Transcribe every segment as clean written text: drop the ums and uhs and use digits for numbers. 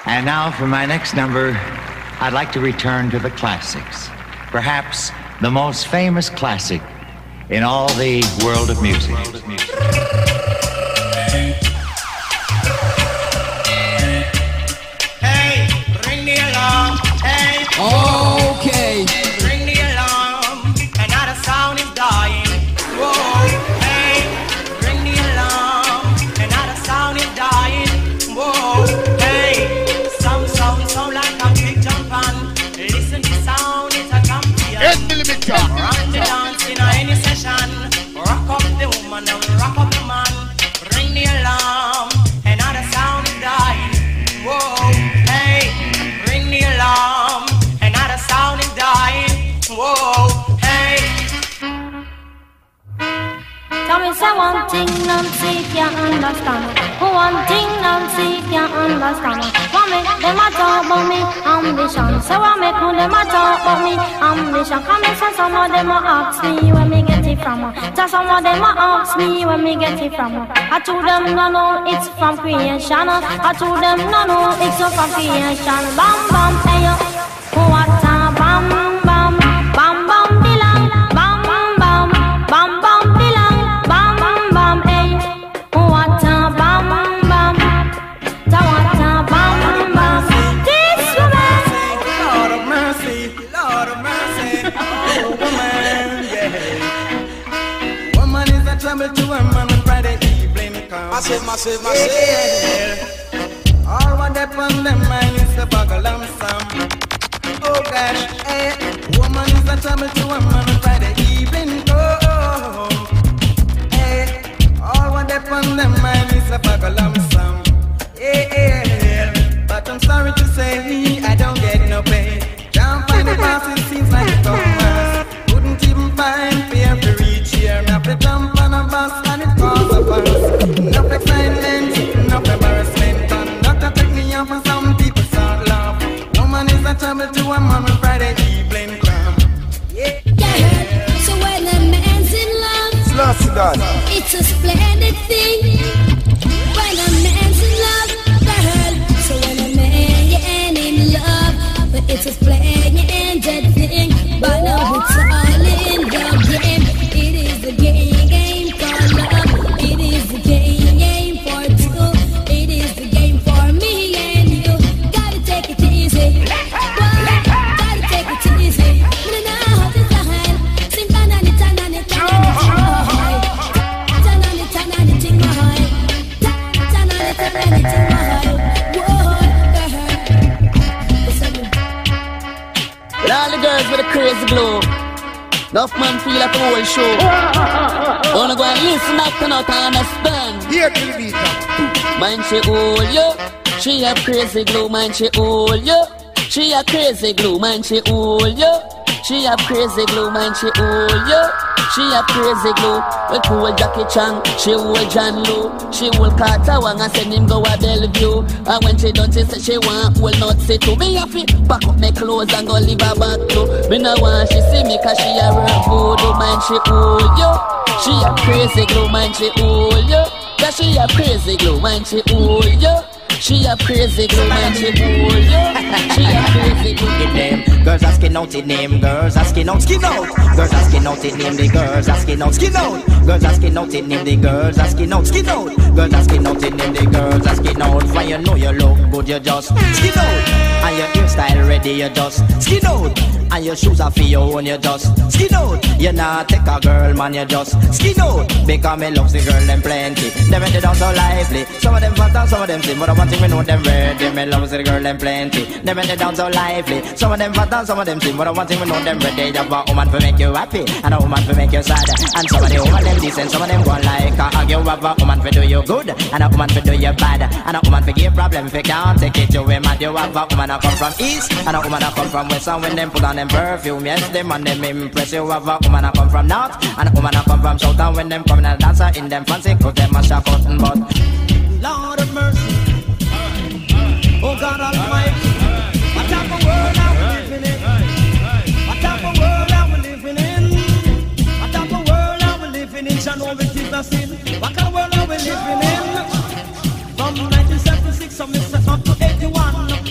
And now for my next number, I'd like to return to the classics. Perhaps the most famous classic in all the world of music. Hey, ring the alarm. Hey. Okay. Ring the alarm. Another sound is dying. Whoa. Hey, ring the alarm. Another sound is dying. Whoa. Hey, some sound like a big jump on. Listen to sound, it's a champion. Rock the dance in any session. Rock up the woman and rock up the man. Ring the alarm. Another sound is dying. Whoa. Hey, ring the alarm. Another sound is dying. Whoa. Hey. Tell me say one thing, Nancy can't understand. One thing, Nancy can't understand. What make them a talk about me ambition? So what make them a talk about me ambition? Come and say some of them a ask me where me get it from. Just some of them a ask me where me get it from. I told them no, no, it's from creation. I told them no, no, it's from creation. Bam, bam, hey, what a bam, bam, bam, bam, bilang, bam, bam, bam, bam, bilang, bam, bam, hey, what a bam, bam, ta what a bam, bam. This woman, Lord of mercy, Lord of mercy. Oh, woman, yeah. Woman is a trouble to a man on Friday evening. Massive. All what they on them mind is the buckle and some. Oh gosh, eh. Woman is a trouble to a man on Friday evening. Oh, eh. All what they on them mind is the buckle and some. Yeah. But I'm sorry to say, I don't get no pay. Can't find the boss, it seems like a Thomas. Couldn't even find fear to reach here. Me have to jump on a bus and it causes a fuss. Enough excitement, enough embarrassment. And doctor take me off and some people start laugh. Woman is a trouble to a man on Friday evening club. Yeah. So when a man's in love, it's a splendid thing. When a man's in love, girl. So when a man in love, but it's a splendid thing. But now it's all in the game. It is the game for love. It is the game for two. It is the game for me and you. Gotta take it easy. Gotta take it easy. Now it's a high. Sing on it, turn on it, turn on it, turn on it, turn on it, turn on it, turn on it, turn on it, turn on it. With all the girls with a crazy glow, enough man feel like the whole show. Wanna go and listen up and not understand. Here to the beat. Man she hold you, she have crazy glow. Man she hold you, she have crazy glow. Man she hold you, she have crazy glow. Man she hold you, she have crazy glow. We hold Jackie Chan, she hold John Lowe. She hold Carter Wang and send him go a Bellevue. And when she done, she say she want hold not say to me. Have to pack up my clothes and go live her back to. Me no want she see me cause she a real voodoo. Man she hold you, she have crazy glow. Man she hold you, cause she have crazy glow. Man she hold you, she have crazy glow. Man she hold you, she have crazy glow. Name. Girls asking out in name, girls asking out, skin out. Girls asking out in name, the girls asking out, skin out. Girls asking out in name, the girls asking out, skin out. Girls asking out in name, the girls asking out. For you know you look good, you just skin out. And your hairstyle ready, you just skin out. And your shoes are for your own, you just skin out. You not take a girl, man, you just skin out. Because me loves the girl, them plenty. Them make it down so lively. Some of them fat and some of them slim, but I want to know them ready. Me loves the girl, them plenty. Them make it down so lively. Some of them fat and some of them slim, but I want to know them ready. You have a woman to make you happy, and a woman to make you sad. And some of the woman them decent, some of them go like you have a woman to do you good, and a woman to do you bad, and a woman to give problem if you can't take it, you will mad. You have a woman that come from east, and a woman that come from west, and when them put on them perfume, yes, them and them impress. You have a woman that come from north, and a woman that come from south, and when them come in a dancer in them fancy clothes, them a shock out and butt. Lord of mercy, oh God Almighty, what type of world are we living in? What type of world are we living in? What type of world are we living in? Shall know it is a sin. What kind of world are we living in? From 1976, so Mr. up to 81.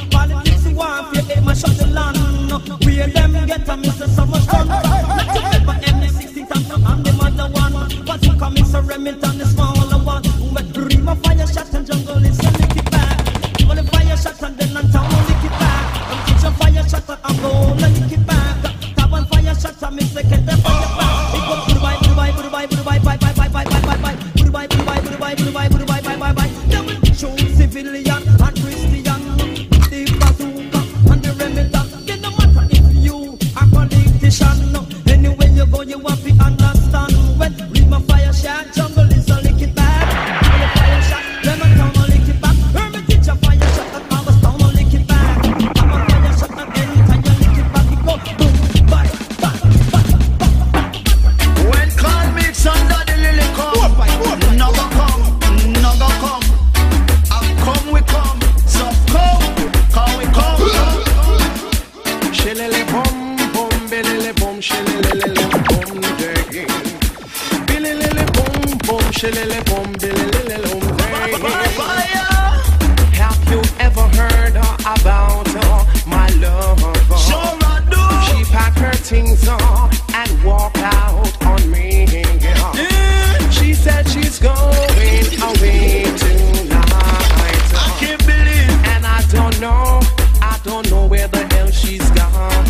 shot the land. Where them get a miss so much fun. Let you never end the 60 times I'm the mother one. But you come Mr. Remington, the smaller one. Wet dream of fire shot and jungle is a lick it back. Well, the fire shot and then I'm town will lick it back. I'm teach a fire shot and I'm gonna lick it back. Tap on fire shot and me second the fire back. It goes goodbye, goodbye, goodbye, goodbye, bye, bye, bye, bye, bye, bye, bye. Goodbye, goodbye, goodbye, goodbye, goodbye, bye, bye, bye. They will show civilian and Christian. The bazooka and the Remington. They no matter if you are politician. Anywhere you go, you have to understand. When read my fire shot, jungle is a lick it back. When the fire shot, lemon town will lick it back. Hermitage a fire shot, and Harvest town will lick it back. I'm a fire shot, and anytime you lick it back, it go boom, bye, bye, bye, bye. When call mix under the lily come, no go come, no go come. And come we come, so come we come. Shillele bum bum, bilele bum, shillele bum day. Bilele bum bum, shillele bum, bilele day. Have you ever heard about my love? Sure I do. She packed her things and walked out on me. She said she's going away tonight. I can't believe. And I don't know where the hell she's gone.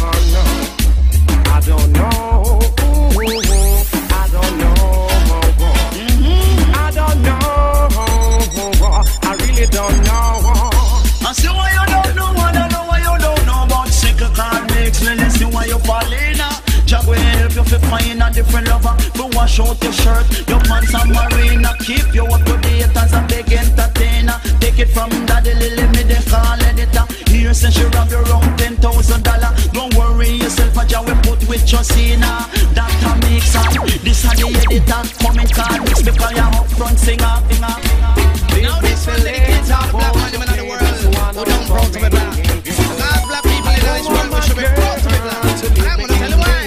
I don't know. I don't know. I don't know. I really don't know. I see why you don't know. I don't know why you don't know about single car mix. Let's see why you fall in. Jah will help you to find a different lover. To wash out your shirt, your pants and marina. Keep you up to date as a big entertainer. Take it from Daddy Lily, me they call editor. Here since you rob your around $10,000. Don't worry yourself, Jah will put with your Cena. Dr. Mixer, this is the editor. Coming card mix because you're up front singer. Now this will dedicate all the black women in the world who don't proud to be black. All black people in this world who should be proud to be black. And I'm gonna tell you why.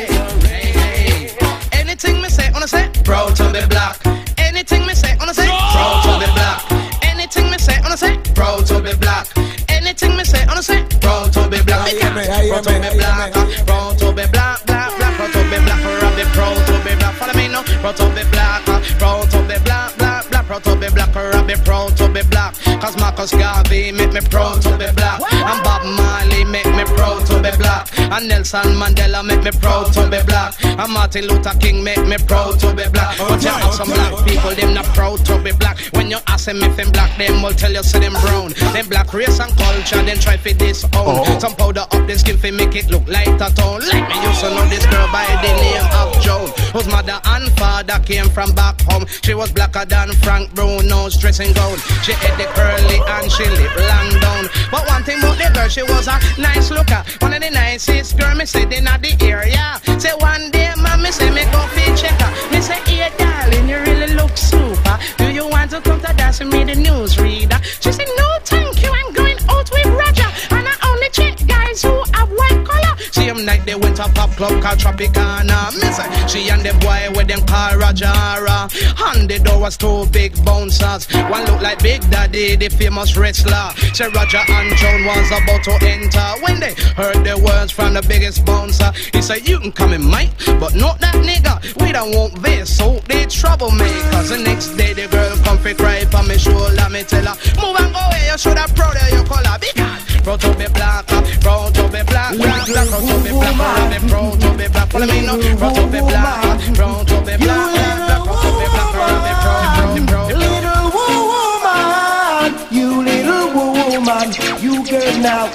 Anything me say, wanna say, proud to be black. Anything me say, wanna say, proud to be black. Anything me say, wanna say, proud to be black. Anything me say, wanna say, proud to be black. Proud to be black, proud to be black, black, black, proud to be black. Rob it, proud to be black. Follow me now, proud to be black, proud to be black, black, black, proud to be black. Rob it, proud to be black. Cause Marcus Garvey make me proud to be black. And Bob Marley make me proud to be black. And Nelson Mandela make me proud to be black. And Martin Luther King make me proud to be black. But you ask some black people, them not proud to be black. When you ask them if them black, them will tell you say them brown. Them black race and culture, then try for this own. Some powder up their skin for make it look like a town. Like me used to know this girl by the name of Joan, whose mother and father came from back home. She was blacker than Frank Bruno's dressing gown. She had the curly and she lived long down. But one thing about the girl, she was a nice looker. One of the nicest girl me said in the area. Say one day, mommy say me go fi check her. Me say, hey darling, you really look super. Do you want to come to dance with me, the newsreader? She said, no thank you, I'm going out with Roger. And I only check guys who have white collar. Same night they went to pop club called Tropicana. Me say, she and the boy with them call Rajara. And the door was two big bouncers. One looked like Big Daddy, the famous wrestler. Say Roger and Joan was about to enter. When they heard the words from the biggest bouncer, he said, you can come in, mate, but not that nigga. We don't want this, so they troublemakers. The next day the girl come fi cry for me shoulder. Me tell her, move and go away, you should have proud of your color. Because proud to be black, proud to be black, black, black, proud to be black, proud to be black. Follow me now, proud to be black, proud to be black, black, proud to be black, proud to be black. Little woman, you little woman, you girl now,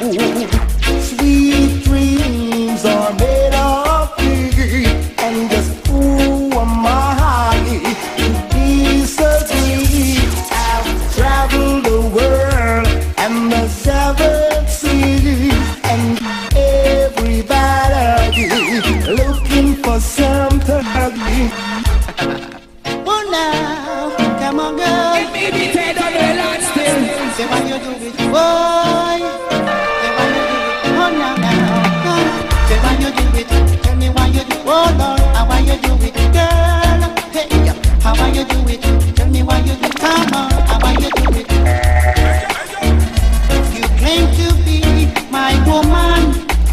sweet dreams are made of me, and just who am I to disagree? I've traveled the world and the seven seas, and everybody looking for something. Oh now, come on girl. It may be dead on the land still. Say why you do it, boy. Say why you do it, oh now. Say why you do it, tell me why you do it. Oh Lord, how why you do it, girl. Hey, how why you do it, tell me why you do it. Come on, how why you do it. You claim to be my woman,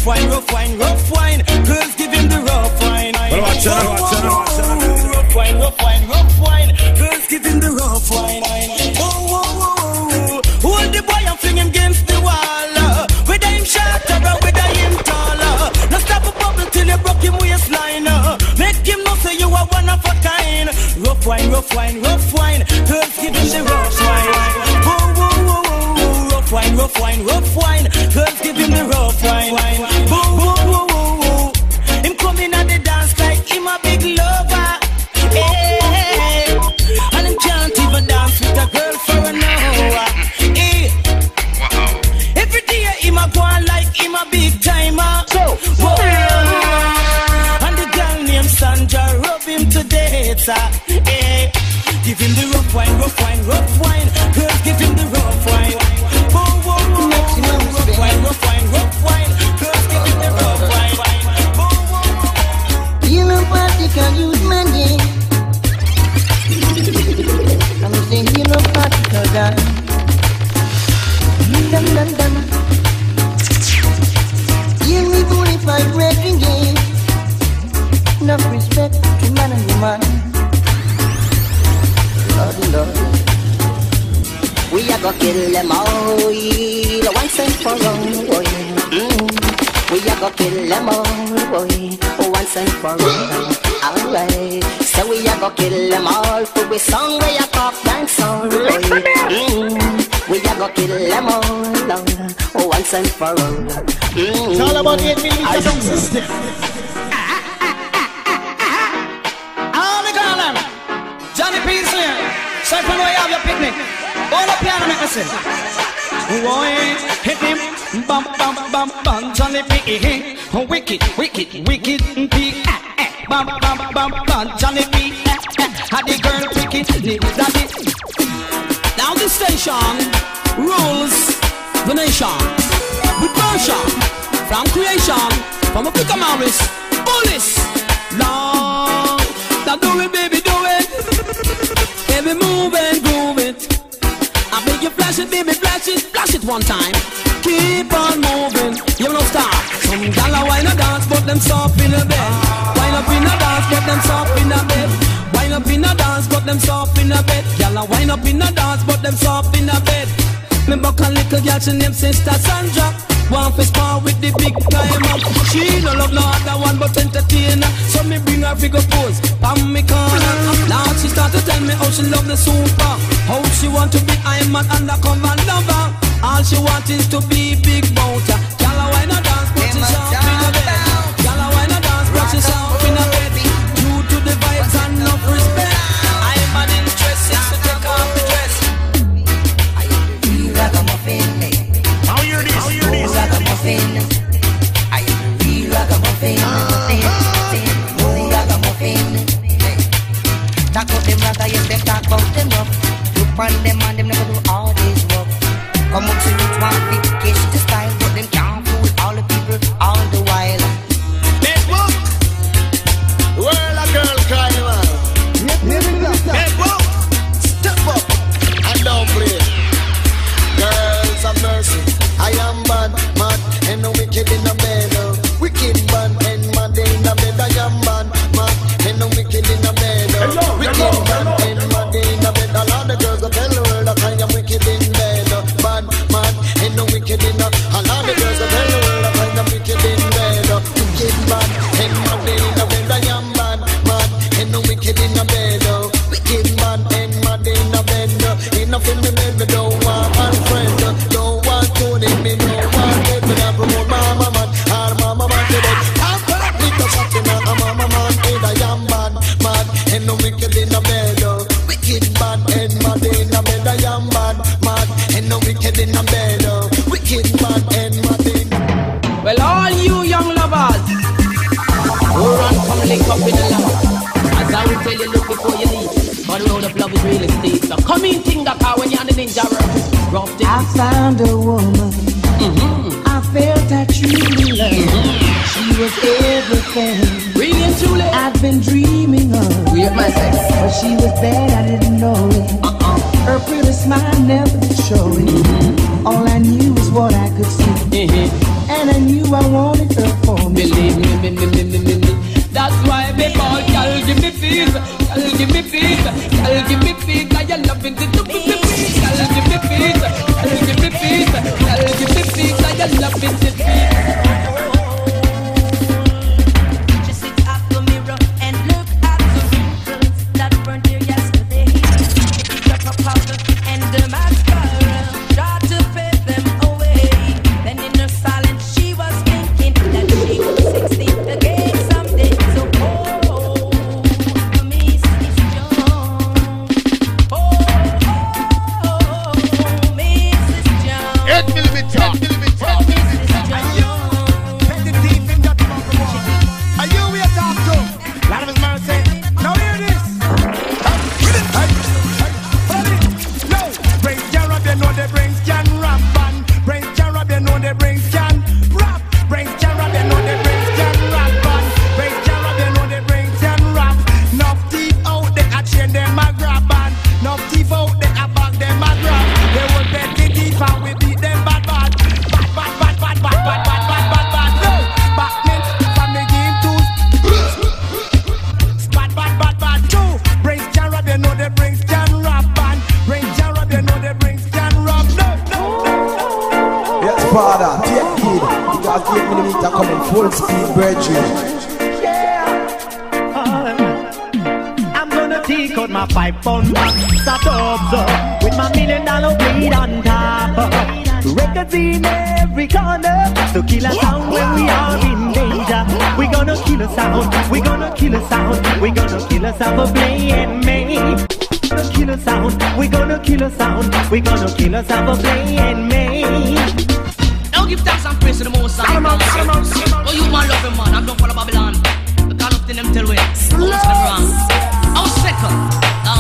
wine, rough wine, rough wine. Girls give him the rough wine. Watch out. Rough wine, rough wine, rough wine. Girls give him the rough wine. Hold the boy and fling him against the wall. Whether him short or whether him taller. Now stop a bubble till you broke him waistline. Make him know say you are one of a kind. Rough wine, rough wine, rough wine. Girls give him the rough wine. Rough wine, rough wine, rough wine. Girls give him the rough wine. Him coming at the dance like him a big lover. Hey. And him can't even dance with a girl for an hour. Hey. Every day him a go on like him a big timer. Whoa. And the girl named Sandra rub him to death. Hey. Give him the rough wine, rough wine, rough wine. Girls give him the rough wine. Rough wine, rough wine, rough wine. Girls give him the rough wine. You know party can use money. I'm saying you know party can die. Dum. You need only 5 wrecking game. Enough respect to man and woman. Lord. We a go kill them all, once and for all, boy. We a go kill them all, boy, once and for all. Alright, so we a go kill them all for we song we a pop dance all, boy. We a go kill them all, once and for all. It's all about 8 million sound system. All the girl, Johnny P's here. So if you know you have your picnic, all up here and make me sing. Boy, hit him, bum, Johnny P. Wicked, P. Bum, Johnny P. Had the girl wicked, daddy. Now this station rules the nation. With version, from creation, from a pick Morris, Bullis. Long, now do it, baby, do it. Baby, move and groove it. I beg you, flash it, baby, flash it one time. Keep on moving, you don't stop. Some gala wine a dance, but them soft in a bed. Wine up in a dance, but them soft in a bed. Wine up in a dance, but them soft in a bed. Gala wine up in a dance, but them soft in a bed. Me buck a little girl, she named Sister Sandra. One for spar with the big timer. She no love no other one but entertainer. So me bring her figure pose on me corner. Now she start to tell me how she love the super. How she want to be I'm an undercover lover. All she want is to be big bouncer. Gala wine a dance but she soft in a bed. Gala wine a dance but she soft in a bed. Due to the vibes and enough respect, I'm an interest to take off the dress. How you this? Ragamuffin. I am the real ragamuffin. Ragamuffin. Talk about them rather, yes, them talk about them up. Look on them and them never do all this work. Come up to you, one big kiss the style, but them can't fool all the people all the while. Facebook, world a girl carnival. Facebook, step up and don't play. Girls of mercy, I am bad, mad, and no wicked in the bed. Wicked bad and mad in the bed. I am bad, mad, and no wicked in the bed. Wicked bad and mad in the bed. All of the girls that tell the world that I am wicked in bed. Bad, mad, and no wicked in the. All of the girls that tell the world that I am wicked in bed. Wicked bad and mad in the bed. I am bad, mad, and no wicked in the bed. Wicked bad and mad in the bed. Enough in the bed, me don't want my friend. Don't want to need me, don't want it. Me not promote mama man, or mama man to death. I'm gonna pick up something out of mama man. I am bad, mad, and no wicked in the bed. Wicked bad and mad in the bed. I am bad, mad, and no wicked in the bed. Wicked bad and mad in. Well, all you young lovers who run, come link up with the love. As I will tell you, look before you leave. But the road of love is really steep. So come in, think that power when you're on the ninja rough things. I found a woman. I felt that truly love. She was everything. Really and truly, I've been dreaming of. Weird my sex. But she was bad, I didn't know it. Her pretty smile never did show it. All I knew was what I could see. And I knew I wanted her. your love is the key. She sits at the mirror and look at the wrinkles that weren't here yesterday. Pick up her powder and the mascara, try to fade them away. Then in her silence she was thinking that she would succeed again someday. So Mrs. Jones, Mrs. Jones, 8 millimeter. Petty thief in that mouth. Are you we talk to? Lord of his mercy. Now hear this. No, brains can rap, you know the brains can rap. And brains can rap, you know the brains can rap. Brains can rap, you know the brains can rap. And brains can rap, you know the brains can rap. Enough teeth out there, I chain them a grab. And enough teeth out there, I bag them a grab. They will bet the teeth and we beat them bad. No, Batman from the game too. Bad. Two brains can rap, you know the brains can rap. And brains can rap, you know the brains can rap. No. Yes, father, take kid. You got 8 millimeter coming full speed, brethren. I'm gonna take out my 5-pound box of tubs with my $1 million weed on top. Records in every corner to kill a sound when we are in danger. We gonna kill a sound. We gonna kill a sound. We gonna kill a sound for playing me. Gonna kill a sound. We gonna kill a sound. We gonna kill a sound for playing me. Now give thanks and praise to the Most High. Oh, you man love him, man. I'm not for the Babylon. The God of them tell way. Don't wrong. I'm sick of.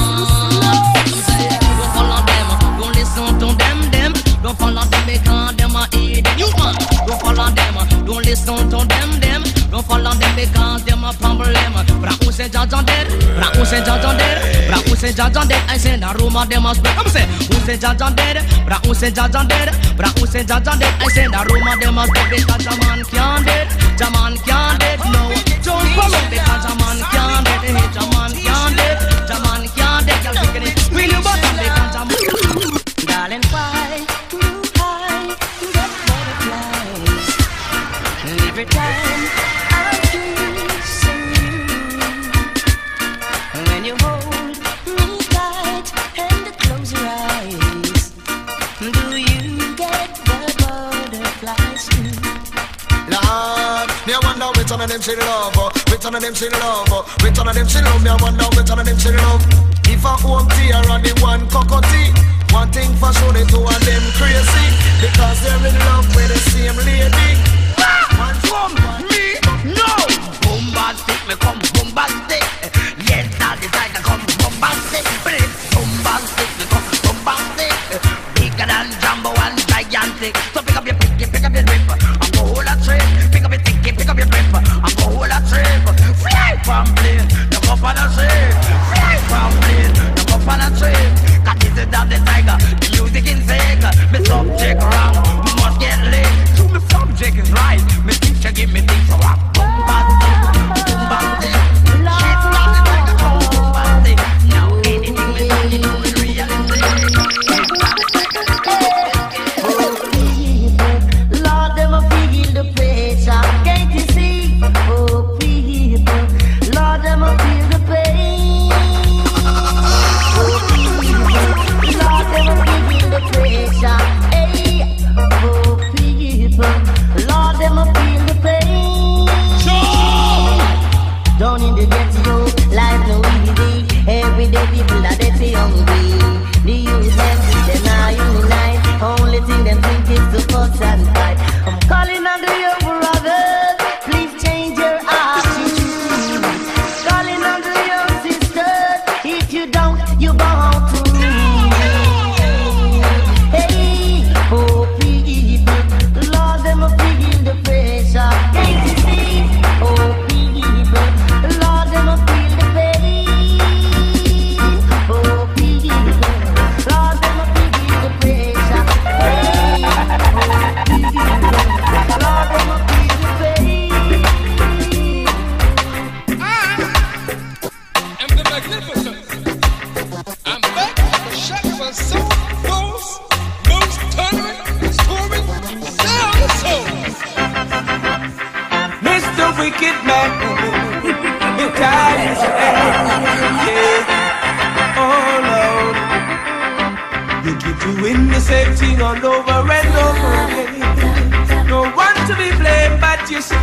Don't follow them. Don't listen to them. Don't follow them because them are idiot. You man. Don't follow them. Don't listen to them. Don't follow them because them are problem. Bra who say judge on dead? Bra who say judge on dead? Bra who say judge on dead? I say the rumor them must spread. I'm say who say judge on dead? Bra who say judge on dead? Bra who say judge on dead? I say the rumor them must spread because the man can't dead. The man can't dead. No, don't follow because the man can't dead. Hey, the man can't dead. The man can't dead. You're taking it. Will you bottom because the man? Darling, why do I get butterflies every time I kiss you? When you hold me tight and close your eyes, do you get the butterflies too? Lord, me I wonder which one of them she love, which one of them she love, which one of them she love. Me I wonder which one of them she love. If I home tea or the one cocoa-tea, one thing for sure the two of them crazy, because they're in love with the same lady. One from me, no. Bombastic, me come bombastic. Yes, that the tiger come bombastic. Bombastic, me come bombastic. Bigger than Jumbo and gigantic. So pick up your picky, pick up your grip. I'm go hold a trip. Pick up your ticky, pick up your grip. I'm go hold a trip. Fly from plane, you go for the trip. Fly from plane, you go for the trip. Cause this is that the tiger, the music insane. Me subject wrong, we must get lit. So me subject is right. Me teacher give me things so I'm bombastic, bombastic. Shit, not the tiger, come bombastic. Now anything me done, you know it's reality. wicked man. You carry yeah. Oh Lord, you keep doing the same thing all over and over again. No one to be blamed but yourself.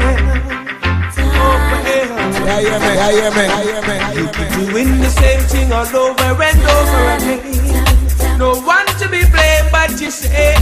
You keep doing the same thing all over and over again. No one to be blamed but yourself.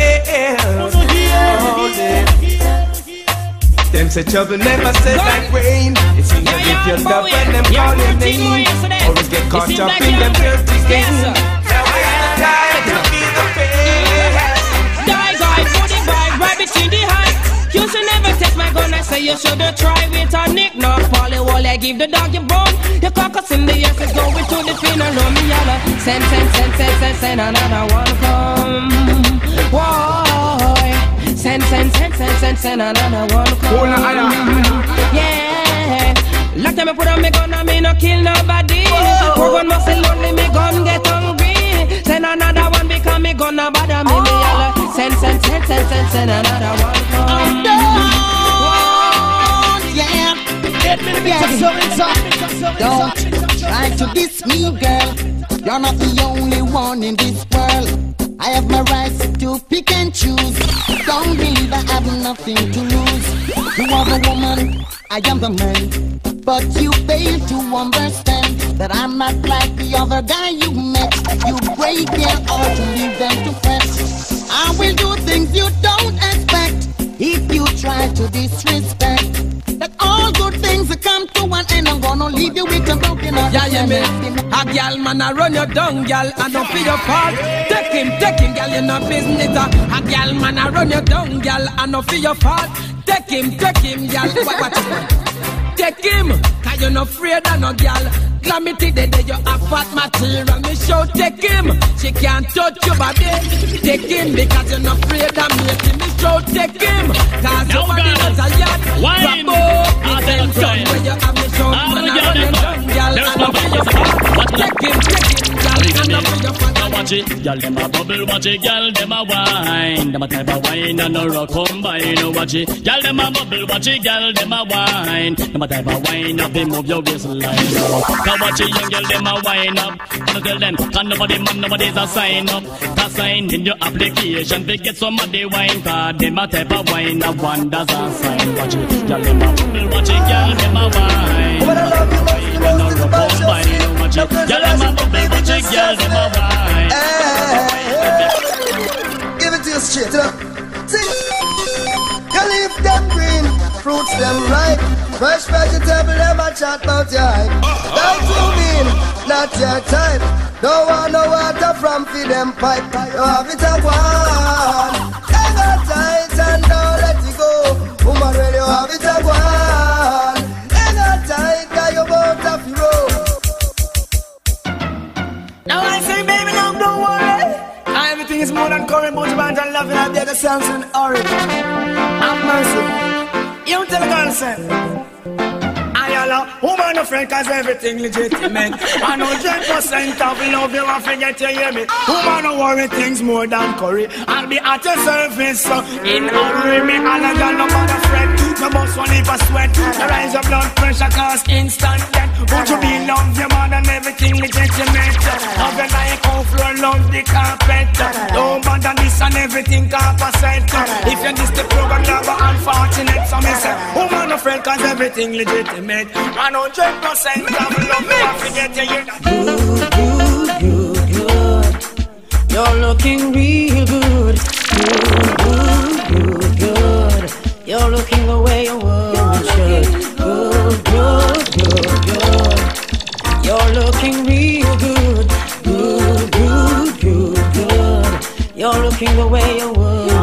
Them say trouble never said like rain. It seems as if you're love when them call your name. Always get caught up in them dirty games. Now is the time to feel the pain. Die guy, body bag, right between the hands. You should never take my gun, I say you should've tried with a nick. Not Polly Wall, I give the dog your bone. The carcass in the ass is going to the funeral. Me yalla, send another one come. Whoa, send another one come. Yeah, last time I put on me gun, I me no kill nobody. Poor gun muscle lonely, me gun get hungry. Send another one because me gonna bother me. Me yalla, send another one come. Yeah, don't try to diss me, girl. You're not the only one in this world. I have my rights to pick and choose. Don't believe I have nothing to lose. You are the woman, I am the man. But you fail to understand that I'm not like the other guy you met. You break their heart to leave them to fret. I will do things you don't expect if you try to disrespect. That all good things come to an end. I'm gonna leave you with a broken heart. Yeah, yeah, man. A gal man I run your down, gal, and don't feel your fault. Take him, gal, you no business. A gal man I run your down, gal, and don't feel your fault. Take him, gal. What? Take him, cause you're not afraid of no gal. Calamity the day you have fat material. Me show take him, she can't touch your body. Take him because you're not afraid of me. Me show take him, cause your body not a yacht. Wine, attention. When you have me show, man I run your down, gal, and don't feel your fault. Take him, gal, and don't feel your fault. Watch it, gal, them a bubble, watch it, gal, them a wine. Them a type of wine and a rock combine. Watch it, gal, them a bubble, watch it, gal, them a wine. Them a type of wine up, they move your waistline. Now watch it, young girl, them a wine up. Don't tell them, can nobody man, nobody's a sign up. To sign in your application, they get some of the wine card. Them a type of wine, a one does a sign. Watch it, gal, them a bubble, watch it, gal, them a wine. Them a type of wine and a rock combine. Watch it, gal, them a bubble, watch it, gal, them a wine. Give it to you straight up. Sing. You leave them green, fruits them ripe. Fresh vegetable them a chat about your hype. Don't you mean not your type? Don't want no water from feed them pipe. You have it a one. Hang on tight and don't let it go. Woman, well you have it a one. Hang on tight, cause you both have to roll. Now I say, baby, love, don't worry. Everything is more than current, but band and loving out there, the sounds and origin. Have mercy. You tell the girl, say, woman no friend cause everything legitimate. I know 10% of love you want to get you hear me. Woman no worry things more than curry. I'll be at your service so in hurry me and I got no bother friend. No boss won't leave a sweat. The rise of blood pressure cause instant death. Would you be love your man and everything legitimate? Love you like how floor love the carpet. Don't bother this and everything composite. If you miss the program you're unfortunate. So me say woman no friend cause everything legitimate. 100% of love, I forget you hear that. Good. You're looking real good. Good. You're looking the way you should. Good. You're looking real good. Good. You're looking the way you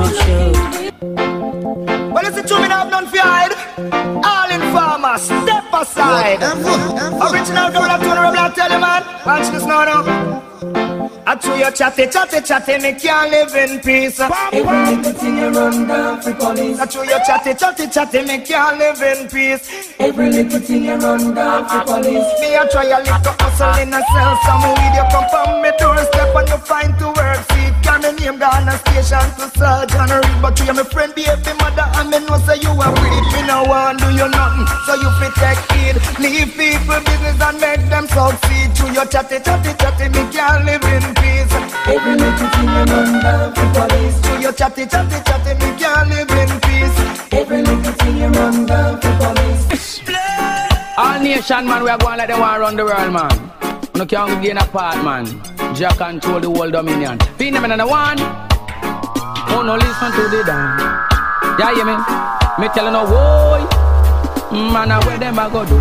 should. Well, it's the 2 minutes I've done for hide. All in farmers, step aside. Original girl, I'm turning around, I tell you, man. Watch this now. I chew your chatty, me can't live in peace. Every little thing you run down for police. I chew your chatty, me can't live in peace. Every little thing you run down for police. Me I try a little hustle in a cell. Some weed you come from me doorstep and you find to work. See Carry me name down the station to surgeon. Read but you my friend, baby mother, and me know say you a weak. Me no want do you nothing, so you fit take heed. Leave people business and make them succeed. To your chatty, me can't live in peace. Every little thing you run down to police. To your chatty, me can't live in peace. Every little thing you run down to police. All nation man, we are going like they want to run the world, man. No can't gain a part, man. Jack control the world dominion. Feel them in the one. Oh no, listen to the down. Yeah, hear me? Me telling no boy, man, where them a go do?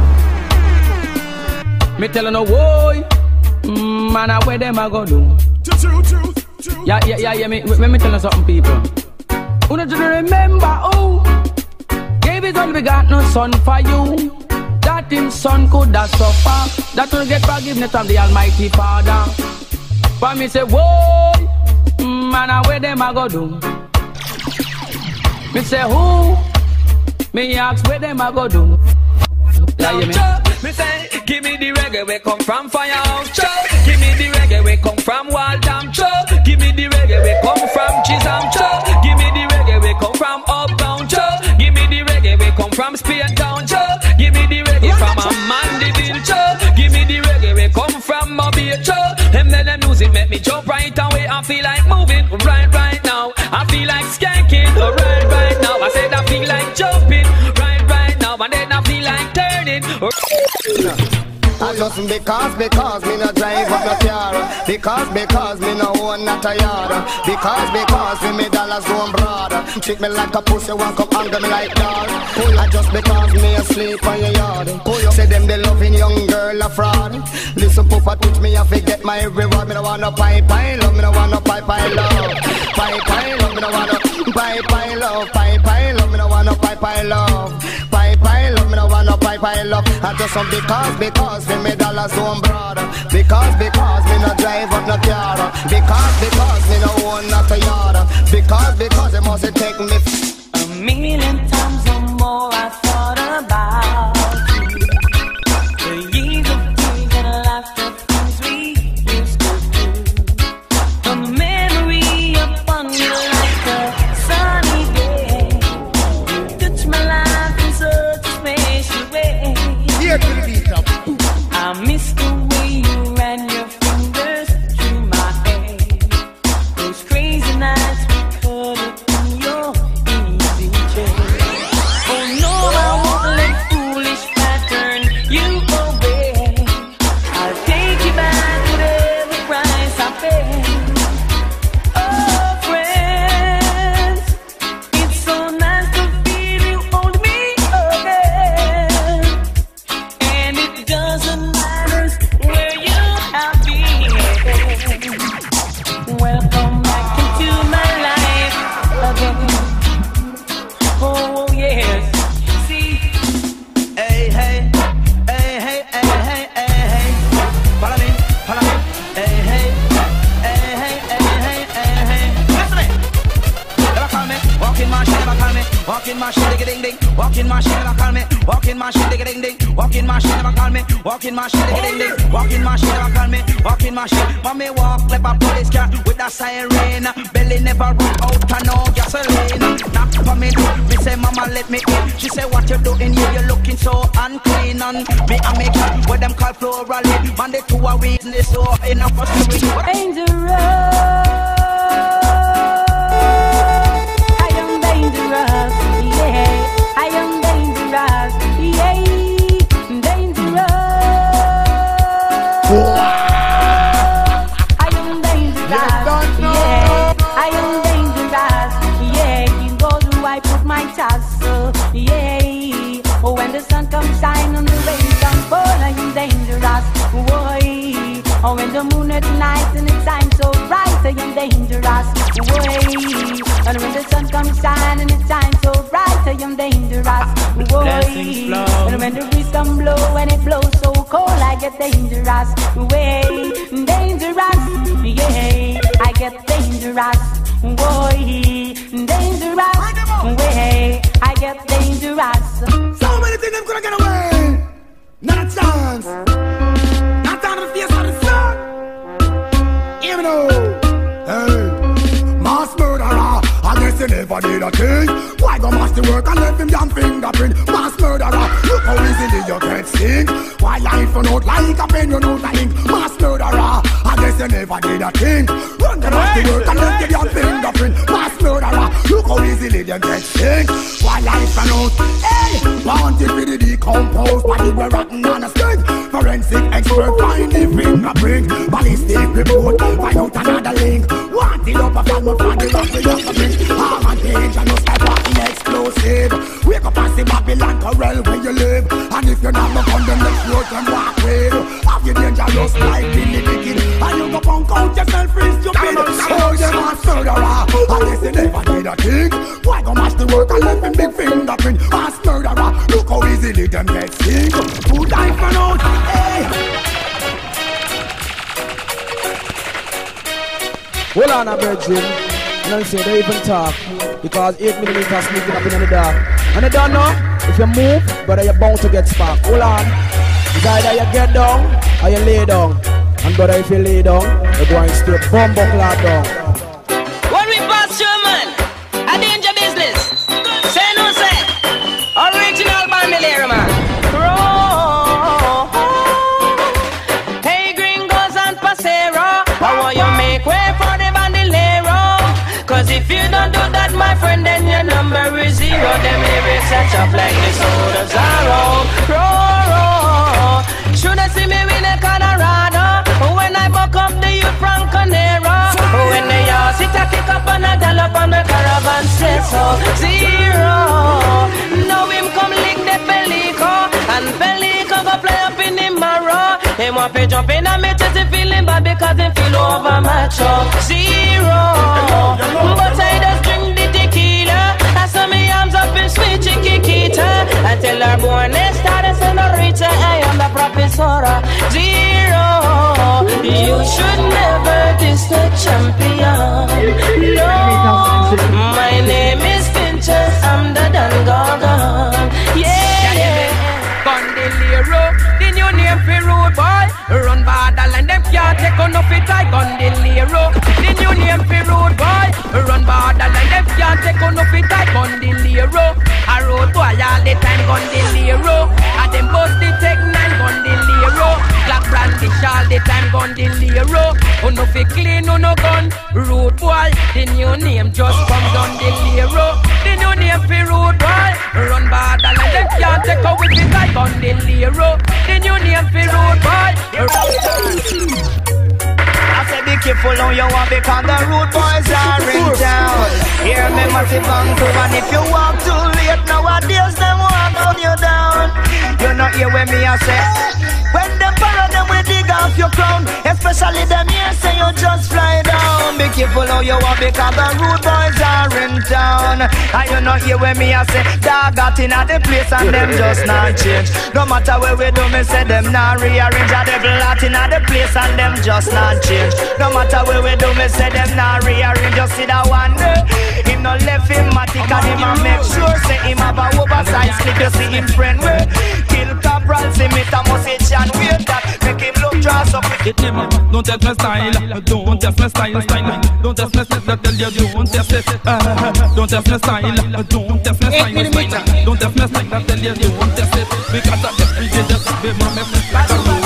Me telling no boy, man, where them a go do? Yeah, hear me? Let me tell you something, people. Who don't you remember? Oh, gave his only begotten son for you. That him son could have suffer. That will get forgiveness from the Almighty Father. But me say, whoa, man, where them a go do? Me say, who? Me ask where them a go do? Yeah, you me say, give me the reggae we come from Firehouse. Give me the reggae we come from Waltham. Give me the reggae we come from Chisholm. Give me the reggae we come from Uptown. Give me the reggae we come from Spain Town. Give me the reggae from Mandeville. Give me the reggae we come from Mobile. Them let the music make me jump right away. I feel like moving right now. I feel like skanking right now. I said I feel like jumping right now. And then I feel like turning. I just because me no drive up no car. Because me no own not a yard. Because me dollars go abroad. Treat me like a pussy, one come anger me like dog. I just because me asleep on your yard. Say them they loving young girl a fraud. Listen Papa teach me I forget my reward. Me no want no pipe love. Me no want no pipe love. Pipe love. Me no want no pipe love. Pipe love. Me no want no pipe love. Pipe love. Me no want no pipe love. I just some because me dollars go abroad. Because me no drive up no car. Because me no own not a yard. Because it must take me a million times or more. I thought about you. The years of days and life, the things we used to do. The memory upon you like a sunny day. You touch my life in such a special way. Here to the beat up. I miss the way you ran your fingers through my hair. Those crazy nights we cut up in your easy chair. Oh no, I won't let foolish pattern you away. I'll take you back with every price I pay. Oh friends, it's so nice to feel you hold me again. And it doesn't matter where you have been. Welcome back into my life again. Oh yes, see. Hey, hey, hey, hey, hey, hey, hey, hey. Follow me. Hey, hey, hey, hey, hey, hey, hey. Listen to me. Never call me. Walking my shit, never call me. Walking my shit, digga ding ding. Walking my shit, never call me. Walking my shit, digga ding ding. Walking my shit, never call me. Walking my shit, digga ding ding. Walking my shit, never call me. Walking my shit. Mommy walk like a police car with a siren. Belly never run out, I know gasoline. Knock for me, me say mama let me in. She say what you doing here, you looking so unclean. And me and me cat, what them call floral. Monday to a weakness, so in a first Dangerous. I am dangerous. Yeah, I am dangerous. Yeah, dangerous. I am dangerous. Yeah, I am dangerous. Yeah, you go to I put my tassel. Yeah, oh, when the sun comes shine and the rain comes fall, I am dangerous. Boy, oh, when the moon at night and it shines so bright, I am dangerous. Boy, and when the sun comes shine and it shines so bright, I am dangerous. Boy, and when the breeze come blow and it blows so cold, I get dangerous. Way, dangerous. Yeah, I get dangerous. Boy, dangerous. Way, I get dangerous. So many things them could get away. Not a chance. Not time to face on the sun. Hear me now. Hey. Why go mash the work and let them damn fingerprint? Mass murderer, look how easily you get sink. Why life for not like a pen, you know the ink. Mass murderer, I guess you never did a thing. Run them mash the work and let them damn fingerprint. Mass murderer, look how easily them get sink. Why life for not, hey, wanted with the decomposed body were rotten on a string. Forensic expert find the fingerprint. Ballistic report, find out another link. Wanted up a fan, my father up the fingerprint. Arm and page and no step walking explosive. Wake up and see Babylon Corral where you live. And if you're not no on the next road, then walk with. Have you dangerous like Billy Dickens? And you go punk out yourself free stupid. Oh, you mass murderer, unless you never did a thing. Why go mash the work and let them big fingerprint? Mass murderer, look how easily them get sink. Put life on out, hey. Hold on a virgin. You know say they even talk. Because 8mm sneaking up in the dark. And you don't know, if you move, brother, you're bound to get sparked. Hold on. It's either you get down or you lay down. And brother, if you lay down, you're going straight bumbo clad down. When we pass you, man, a danger business. Say no say. Original bandolero, man. Hey, gringos and pasero, I want you make way for the bandolero. Cause if you don't do that, my friend, then your number is 0. Them lyrics set up like the soul of Zorro. Should I see me win a Colorado? When I buck up the youth from Conero. When they all sit a kick up and a gallop on the caravan says so 0. Now him come lick the Pelico. And Pelico go play up in the marrow. Him want to jump in and me titty feeling bad because him feel over macho 0. But I just drink the tequila. I saw me arms up in sweet chiquita. I tell her born esta senorita, I am the professora 0. You should never diss the champion. No, my name is Fincher, I'm the Don Gorgon. Yeah, Gondoliero, the new name for rude boy. Run borderline, them can't take on off it. I Gondoliero, the new name for rude boy. Run borderline, them can't take on off it. I Gondoliero, I road boy all the time. Gondoliero, and them bust the Tech 9 Gondoliero. Black brandish all the time. Gondoliero, oh no fi clean, oh no gun. Rude boy, the new name just from Gondoliero. The new name for rude boy. Run borderline, them can't take away it. I Gondoliero, the new name for rude boy. I say be careful how you walk because the rude boys are in town. Hear me massive and crew, and if you walk too late nowadays, them walk on you down. You not hear when me I say, when them borrow them will dig off your crown. Especially them here say you just fly down. Be careful how you walk because the rude boys are in town. And you not hear when me I say, dog got in at the place and them just not change. No matter where we do, me say them not rearrange. A devil out in at the place and them just not change. No matter where we do, me say them not rearrange. Just see that one day, him no left him matic and him a make sure say him have a oversized slip. You see him friend way kill Cabral, see me a message and wait that make him look dress up with it. Don't test my style, don't test my style. Don't test my style, tell you don't test it. Don't test my style, don't test my style. Don't test my style, tell you don't test it. Because of every day just be my mess like a road.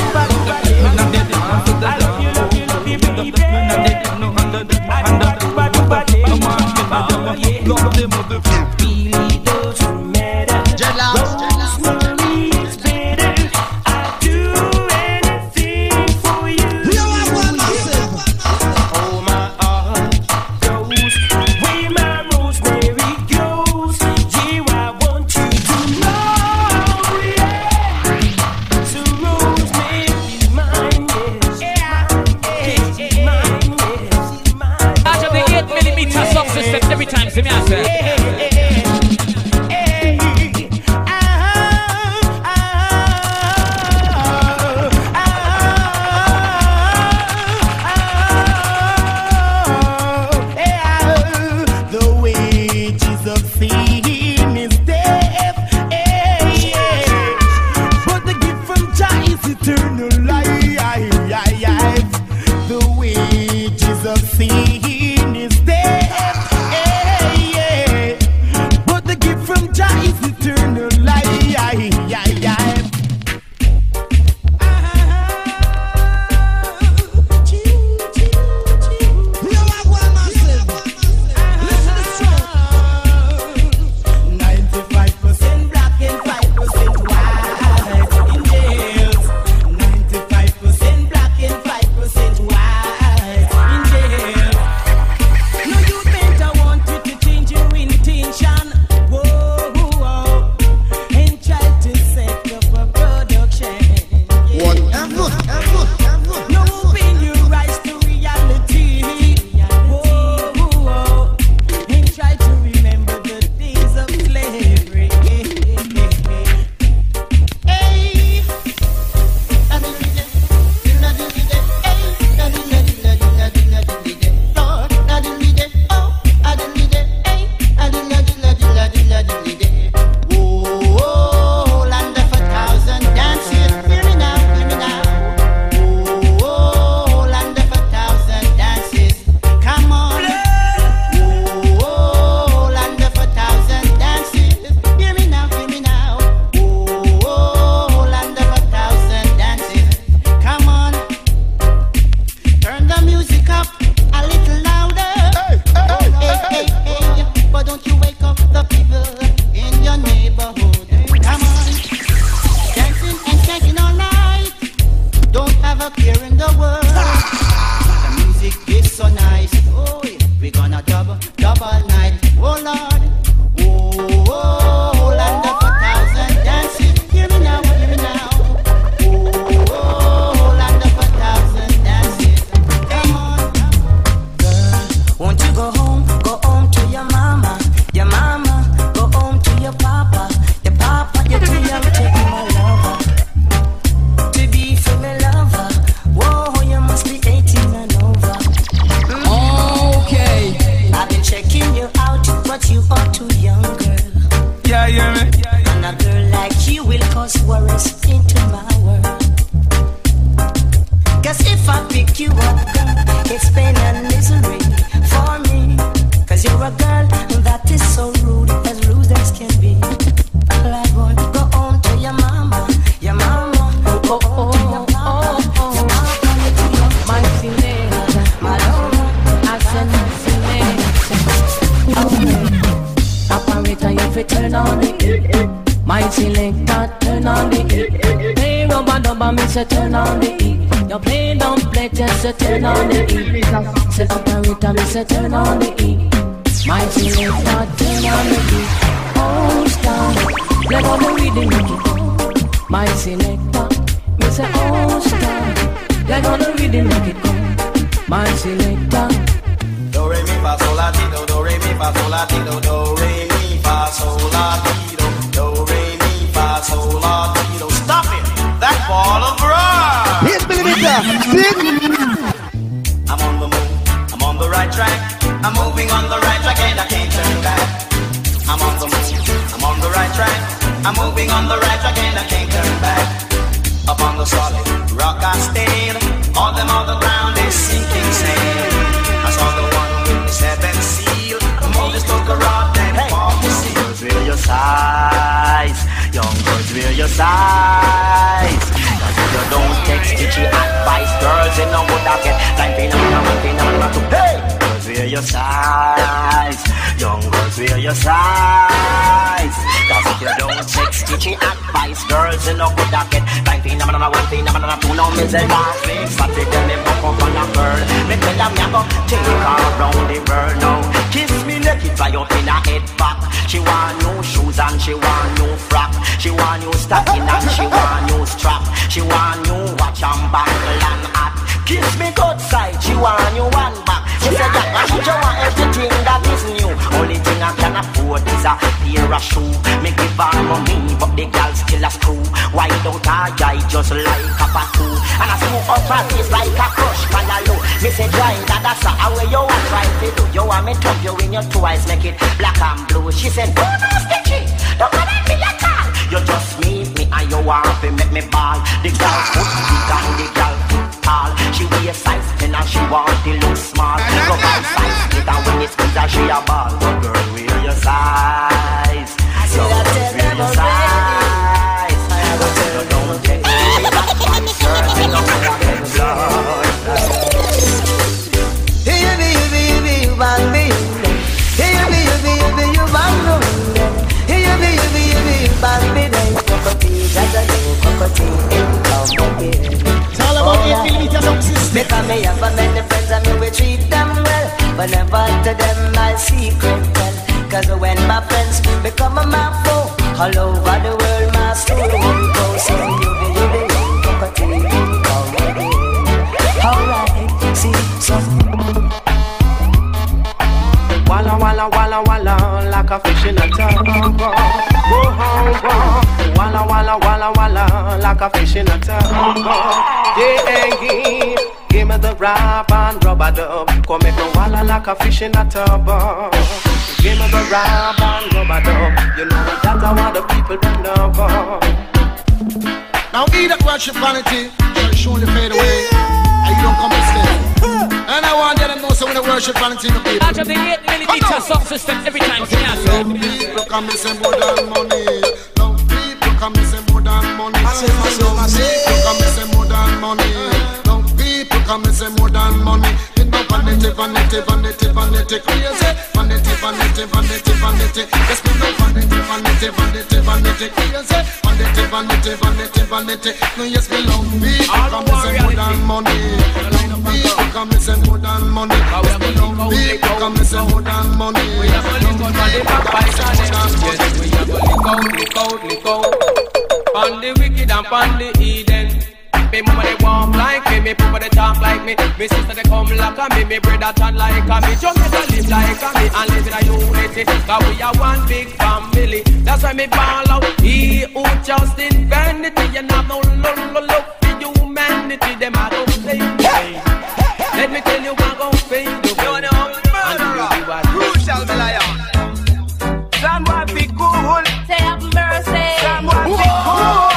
Every time, see me answer. Sin is death, but the selector, you fi turn on the heat. My selector, turn on the heat. Play rubber dubber, me say turn on the heat. You play don't play, just say turn on the heat. Say operator, me say turn on the heat. My selector, turn on the heat. Oh star, let all the rhythm make it go. My selector, me say oh star, let all the rhythm make it go. My selector. Do re mi fa sol la ti do, do re mi fa sol la ti do, do re mi fa sol la ti do, do re mi fa sol la ti do. Stop it! That ball of rock. Hit me with that. I'm on the move. I'm on the right track. I'm moving on the right track and I can't turn back. I'm on the move. I'm on the right track. I'm moving on the right track and I can't turn back. Up on the solid rock I stand. All them on the ground is sinking sand. I saw the one with the seventh seal. Moses took a rod and formed the seal. Young girls, wear your size. Young girls, wear your size. Cause if you don't take stitchy advice, girls in no good get time phenomenon to hey! Girls, wear your size. Young girls, wear your size. Cause if you don't take stitchy advice, girls in no good get time phenomenon to no misery. Last week, Saturday, me buck up on a girl. Me tell them you go take her around the world now. Kiss me naked, fly up in her head back. She want new shoes and she want new frock. She want new stocking and she want new strap. She want new watch and bangle and hat. Kiss me good side, she want new one back. She said that she just want everything that is new. Only thing I can afford is a pair of shoe. Me give her money, but the girl still a screw. Why don't I just like a patoo? And I screw up her face like a crush callaloo. Me say dry, that's how you want try to do. You want me to you in your twice, make it black and blue. She said, oh no, stitchy, don't come at me like that. You just meet me and you want to make me ball. The girl put big and the girl put tall. She wear size 10 and she want to look small. Go by size 8 and when it squeeze her she a ball. But girl, wear your size. So wear your size. But you don't take me back one shirt. You don't get blood. You bang me, you bang me, you bang me, then cockatoo, that's a new cockatoo, come again. Tell about 8 millimeter long system. Because me have many friends and me will treat them well, but never to them my secret tell. Cause when my friends become my foe, all over the world my story will go. So you be cockatoo, come again. Alright, see some. Walla walla walla walla, like a fish in a tub. Walla walla walla walla, like a fish in a tub. Yeah, give me the rap and rubber dub. Come make me walla like a fish in a tub. Give me the rap and rubber dub. You know that's how the people bend up. Now he that worship vanity shall surely fade away, and you don't come to stay. And I want them to know so when they worship vanity the people. Out of the 8 millimeter sound system every time. Some people come and say more than money. Some people come and say more than money. Some people come and say more than money. Some people come and say more than money. It no vanity, vanity, vanity, vanity, crazy. Vanity, vanity, vanity, vanity. Yes, me no vanity, vanity, vanity, vanity, crazy. Vanity, vanity, vanity, vanity. No, yes, me love people come and say more than money. People come and say more than money. Yes, me love people come and say more than money. We have a lick out on the backbite and yes, we have a lick out. On the wicked and on the Eden. Me mama they walk like me papa they talk like me. Me sister they come like me brother chat like me. Just get to live like me and live in a unity. Cause we are one big family. That's why me ball out. He who just in vanity and have no love for humanity. Them are gonna play me. Let me tell you what gon' fade away. Crucial Lion. Someone be cool. Say have mercy. Someone be cool.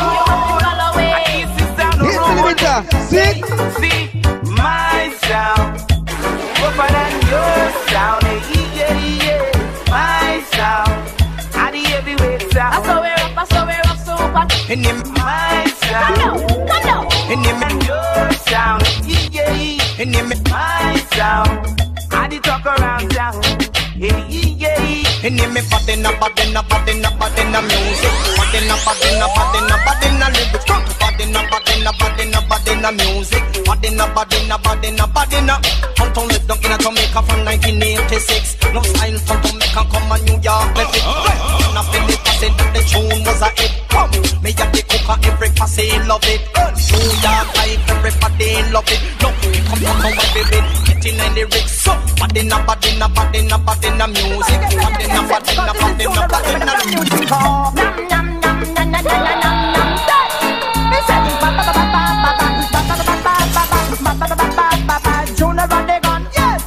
See my sound, tougher than your sound. Yeah. My sound, I the heavyweight sound. I saw we're up, super. And in my sound, come down. And in your sound, yeah. And in my sound, I the talk around town. And name me bad in a bad in a bad in a bad in a music. Bad in a bad in a bad in a bad in a lyrics. Bad in a bad in a bad in a bad in a music. Bad in a bad in a bad in a bad in a. Funton lived down in a Jamaica from 1986. No style from Jamaica come a New York let it. And I feel it said that the tune was a hit. Me and the cooker every passy love it. New York life everybody love it. Love it come down to my baby. Getting in the lyrics. So bad in a bad in a bad in a bad in a music. Bad in a bad in a bad in a bad in a music. Junior Radigan, yes.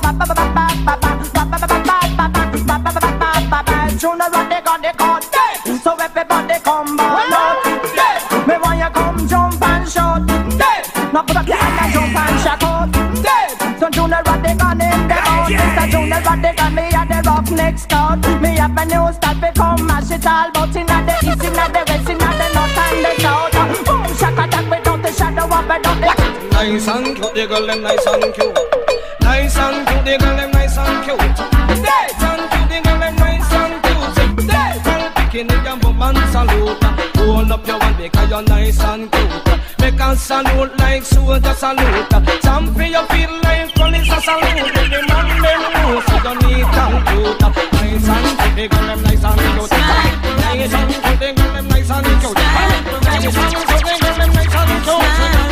Junior Radigan, they got dead. So everybody come back. Dead. Me want you come jump and shout. Dead. Now put up your hand and jump and shout out. Dead. So Junior Radigan in the house. Mr. Junior Radigan, me at the rock next out. Me have a new start become mash it all. But in the east, in the west, in the north and the south. Boom, shaka attack without the shadow of a doubt. Nice and cute, the girl them nice and cute. Nice and cute, the girl them nice and cute. Nice and cute, the girl them nice and cute. Nice and picking it and boom and salute. Hold up your one because you're nice and cute. Make a salute like soldier salute. Jump for your feet like police a salute. The man them know so you need and cute. Nice and cute, the girl them nice and cute. Nice and cute, the girl them nice and cute. Nice and cute, the girl them nice and cute.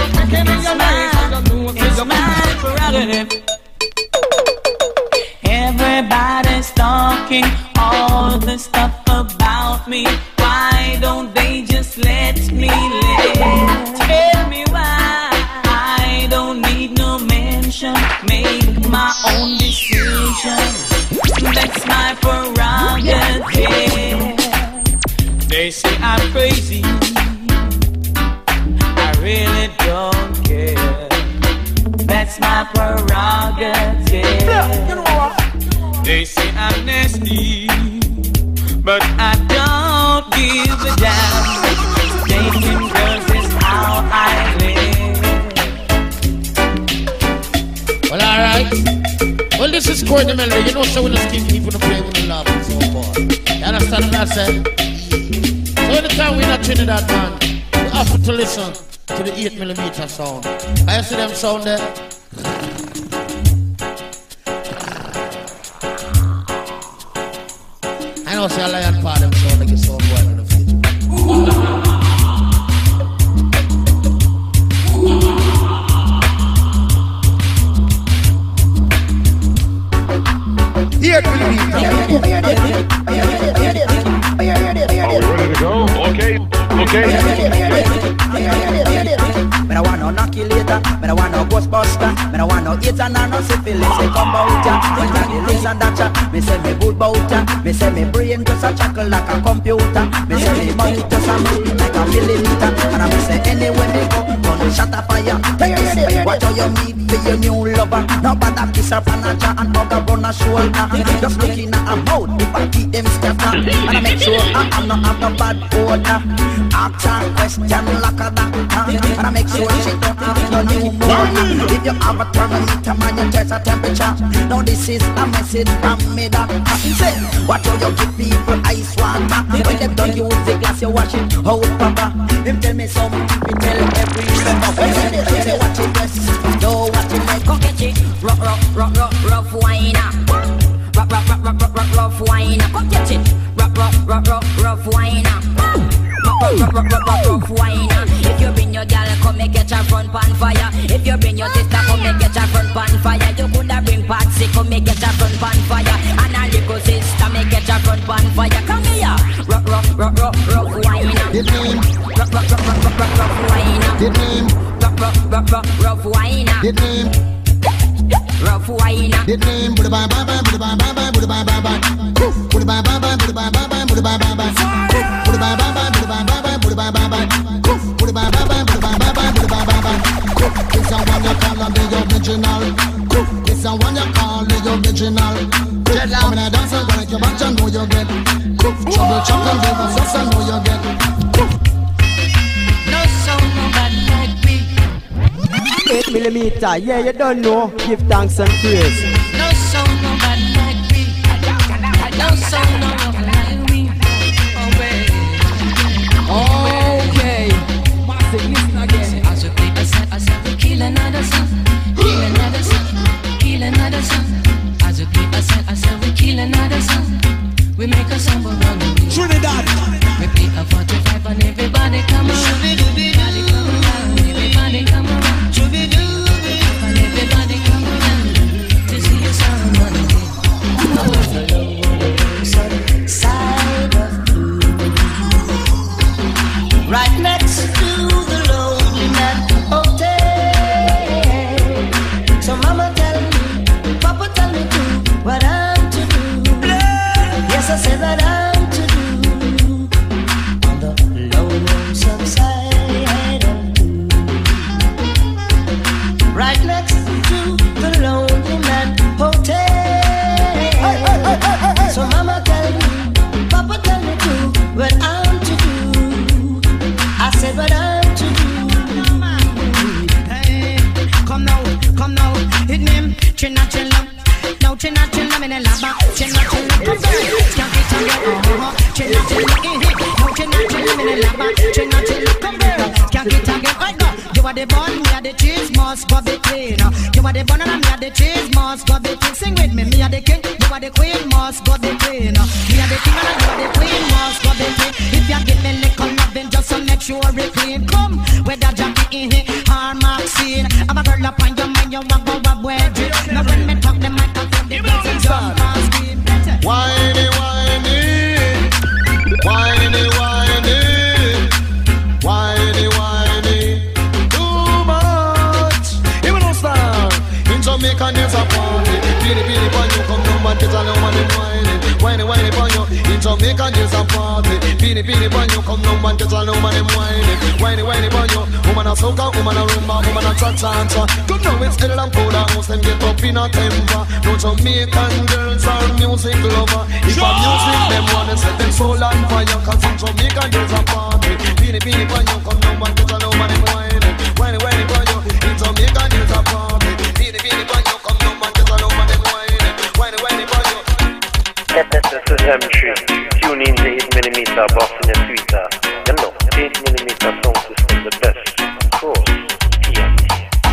Everybody's talking all the stuff about me. Why don't they just let me live? Tell me why. I don't need no mention. Make my own decision. That's my prerogative. They say I'm crazy. I really don't care. That's my prerogative. They say I'm nasty, but I don't give a damn. Taking girls is how I live. Well, alright. Well, this is Courtney Melody. You know, so we'll just keep people to play with the love and so forth. You understand what I said? So anytime we're not Trinidad, man, we have to listen to the 8mm sound. I see them sound there. I know see a lion part them sound like a sound boy in the future. Ready to go? Okay. Me no want no knockulator, me no want no ghostbuster, me no want no hater, no syphilis. They come bout ya, when ya the this and that ya. Me say me good bout ya, me say me brain just a chuckle like a computer. Me say me body just a move like a milliliter. And I say anywhere they go, gonna shut a fire. Watch how you meet for your new lover. No bother kiss her fanaja and hug her on her shoulder. Just looking at her mouth, if I keep them scatter. And I make sure I'm not have no bad odor. Ask her question like a doctor. And I make sure she don't have no new motor. If you have a thermometer, man, you test a temperature. Now this is a message from me, doctor. Say, watch how you give people ice water. When them done use the glass, you wash it out proper. Him tell me something, we tell every member. When they say watch it best, do what you make. Go get it, rough wine. Rough wine. Go get it, rough wine. Rough wine. If you bring your girl, come make get your front pan fire. If you bring your sister, come make get your front pan fire. You coulda bring Patsy, come make get your front pan fire. And a little sister, make get your front pan fire. Come here, rough wine. Rough wine. Rough wine. Rough wine. This a one you call the original. This a one you call the original. I'm in a dance and like your bunch, I know you get. Trouble chopping, give us us, I know you get. No sound nobody like me. 8mm, yeah, you don't know. Give thanks and praise. No sound nobody like me. A 45 and everybody come around. Everybody come around. Everybody come around. And everybody come around to see your son run again. Side of blue, right next to the Lonely Man Hotel. So mama tell me, papa tell me too, what I'm to do. Yes, I said that I'm to do on the lonesome side of blue, right next to the Lonely Man Hotel. So mama tell me, papa tell me too, what I'm to do. I said what I'm to do. Hey, come now, hit me, chinna, no chinna, me ne laba, chinna, come girl, can't get on your chinna, no chinna, me ne laba, chinna, come girl, can't get on your you are the bun, me are the cheese, must go be clean. You are the bun and me are the cheese, must go be clean. Sing with me are the king, you are the queen, must go be clean. Me are the king and you are the queen, must go be clean. If you give me little loving, just to make sure it clean. Come, whether Jackie in here or Maxine, I'm a girl up on your mind, you want go up where drip. Now when me talk, the microphone, the girls and jump and scream. Whiny, whiny, whiny, whiny, whiny, whiny. Too much. Even no style. In Jamaica there's a party. Beanie, beanie, when you come down, man, get a little money whiny. Whiny, whiny, when you. In Jamaica there's a party. Beanie, beanie, when you come down, man, get a little money whiny. Whiny, whiny, when you. Woman a soca, woman a rumba, woman a cha-cha-cha. Don't know it's still and cold house, them get up in a temper. No Jamaican girls are music lover. If a music them wanna set them soul on fire, cause in Jamaica there's a party. Beanie, beanie, when you come down, man, get a little money whiny. Whiny, whiny, when you. In Jamaica there's a party. Beanie, beanie, when you come down, man, get a little money whiny. Whiny, whiny, when you. This is M3. Tune in to 8mm boss in the Twitter. You know, 8mm sound system, the best. Cross, TNT.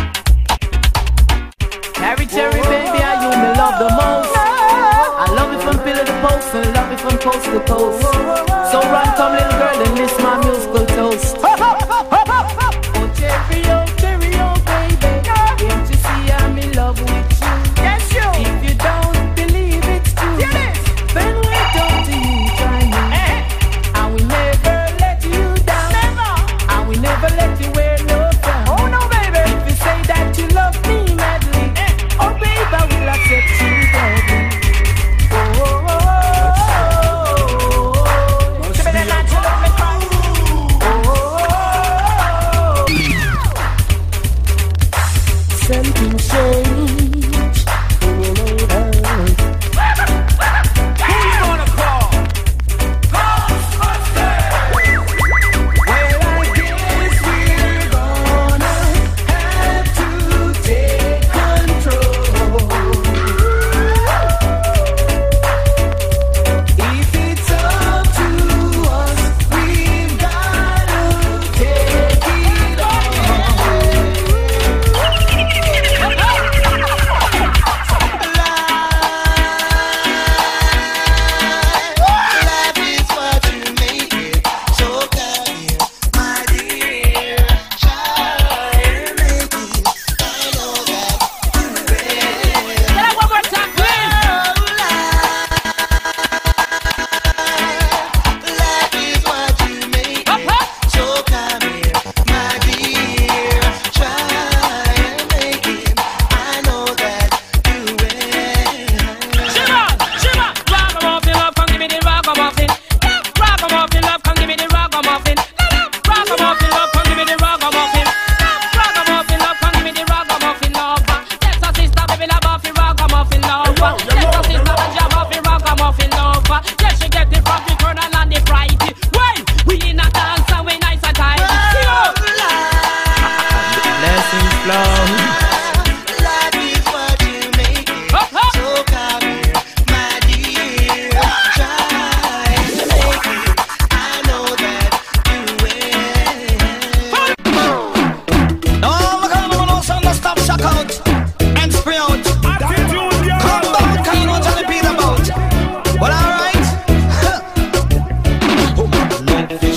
Terry, baby, are you me love the most? I love it from pillar to post and love it from coast to coast. So run, come little girl, and listen my musical toast. Oh, Terry, baby, can't you see I'm in love with you? Yes, you. If you don't believe it's true, then wait until you try me. And we never let you down. Never. And we never let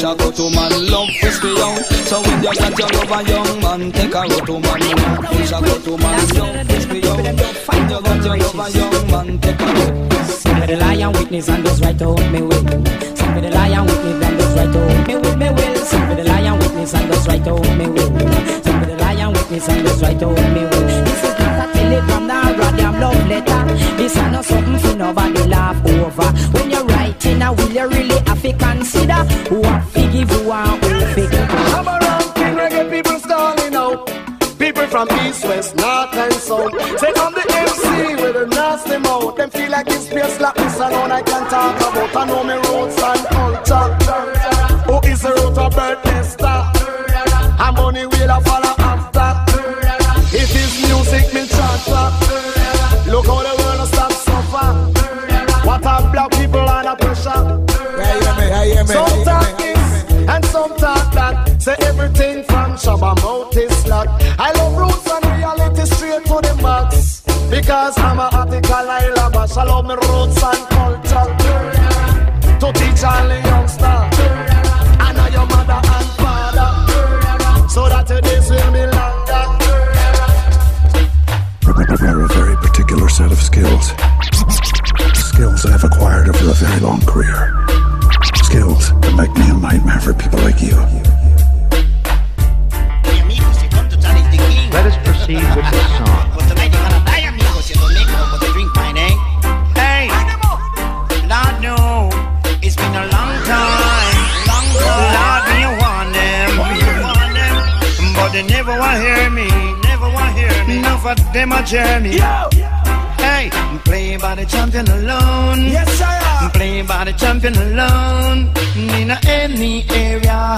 push a go to man, love push me out. So when you got your love a young man, take a go to man, love push a go to man, love push me out. Find you got your love a young man, take a go. Somebody lie and witness and those right to hold me will. Somebody lie and witness and those right to hold me will. Somebody lie and witness and those right to hold me will. Somebody lie and witness and those right to hold me will. This is not a telegram, nor a damn love letter. This is not something for nobody laugh over. When you're writing a will, you really have to consider who have to give you and who fake. I'm around king reggae people stalling out. People from east, west, north and south. Say I'm the MC with a nasty mouth. Them feel like this place like this alone I can talk about. I know me roots and culture. Who is the root of birth star? I'm only will I follow after. If it's music, me chant. Look how the world stop suffer. What are black people under pressure? Some talk this and some talk that. Say everything from Shabba mouth is slack. I love roots and reality straight to the max. Because I'm a article I love. I love me roots and culture. To teach all the youngsters. I know your mother and father. So that your days will be longer. Are a very particular set of skills. Skills I have acquired over a very long career. Skills that make me a nightmare for people like you. Let us proceed with this song. Hey, Lord, no, it's been a long time. Lord, me want them, but they never want to hear me. Enough of them a journey. Hey, play by the champion alone. Yes, I am. Play by the champion alone. In any area.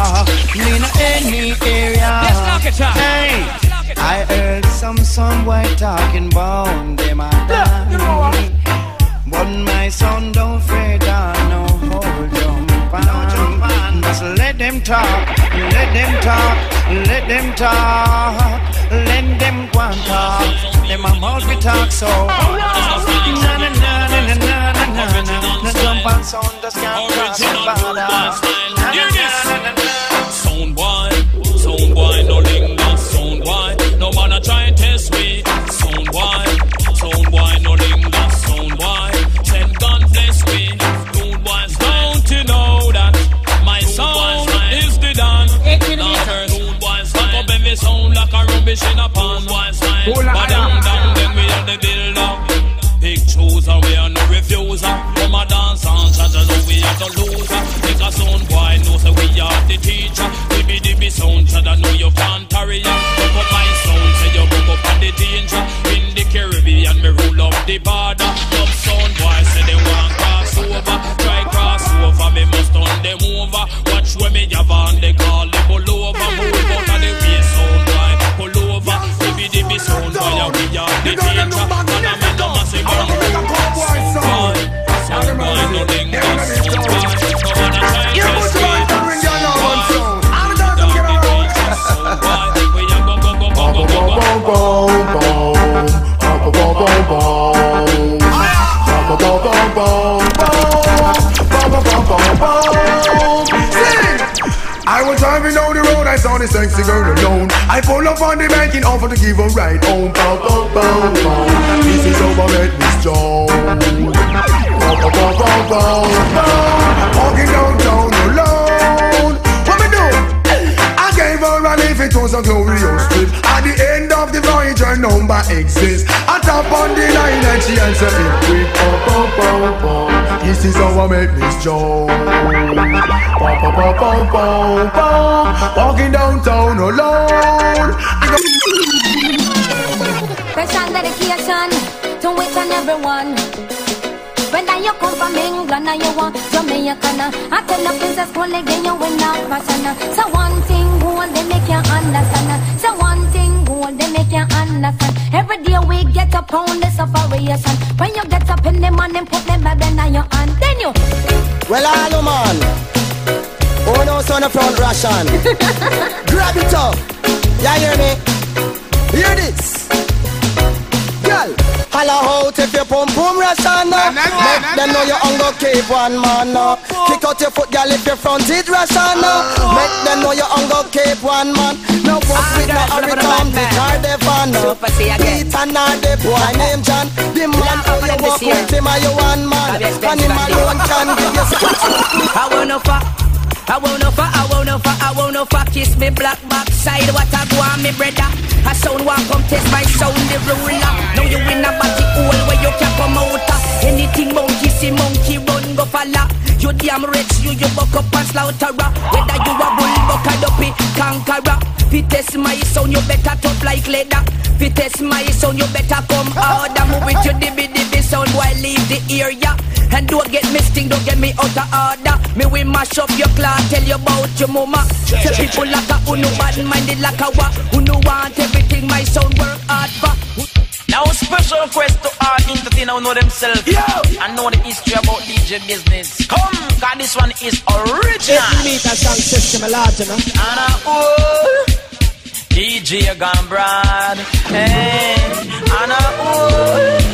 Hey, I heard some white talking about them a done. But my son don't fret on no whole jump on. Just let them talk, let them talk, let them talk. Let them go and talk. Them a mouth we talk so. Na na na na na na na na. Na jump and sound just can't cross the border. Hear this. Sound boy, no lingo. Sound boy, no man a try and test me. Sound boy, no lingo. Sound boy, send gun bless me. Rude boys, don't you know that my sound is the done? Rude boys, fuck up every sound like a rubbish in a pan. But down, then we are the builder. Big chooser, we are no refuser. Come a dance and chat, know we are the loser. Make a sound boy, know so we are the teacher. Dibby sound, chat, know you can't carry ya. Up up my sound, say you book up on the danger. In the Caribbean, me rule up the border. Up sound boy, say they want cross over. Try cross over, me must turn them over. Watch when me have on, they call it pull over. Move out of the way, sound boy, pull over. Dibby sound boy, we are the danger. And I make a massive sound boy, no lingo. Sound boy, no one a try to escape. I'm done to get around. Sound boy, we are I was driving down the road, I saw this sexy girl alone. I pull up on the bank and offer to give her a ride home. This is how I met Miss Jones. Walking downtown alone. What me do? I gave her a lift, it was a glorious trip. At the end of the voyage, her number exists. I tap on the line and she answered it quick. This is how I met Miss Jones. Walking downtown alone. Special dedication to each and everyone. Whether you come from England or you want Jamaican, I tell the princess cool again you will not fashion. So one thing gold they make you understand. So one thing gold they make you understand. Every day we get up on the separation. When you get up in the morning, put them back in your hand. Then you. Well, hello man. Oh no, son of front Russian. Grab it up. Yeah, hear me? Hear this. Yeah. Girl, holla out if you pum pum Roshana. Make them know you hunger keep one man. Kick out your foot, girl, if you front it Roshana. Make them know you hunger keep one man. No fuck with no hurricane, the car they fan. Peter not the boy named John. The man who you walk with him are you one man. And him alone can give you I wanna fuck. I wanna fuck, kiss me black backside. What I go on me brother. I sound walk come test my sound the ruler. Now you in a body hole where you can come out. Anything monkey see monkey run go falla. You damn rich, you buck up and slaughterer. Whether you a bull buck a dopey conqueror. Fit test my sound, you better tough like leather. Fit test my sound, you better come harder. Move with your dibby sound while leave the area. And don't get me sting, don't get me out of order. Me we mash up your claw, tell you about your mama. Say people like a who no bad minded like a wa. Who no want everything my sound work hard for. Now special request to all entertainers who know themselves and know the history about DJ business. Come, cause this one is original. 8 meter sound system large enough. And DJ gone broad. Hey, and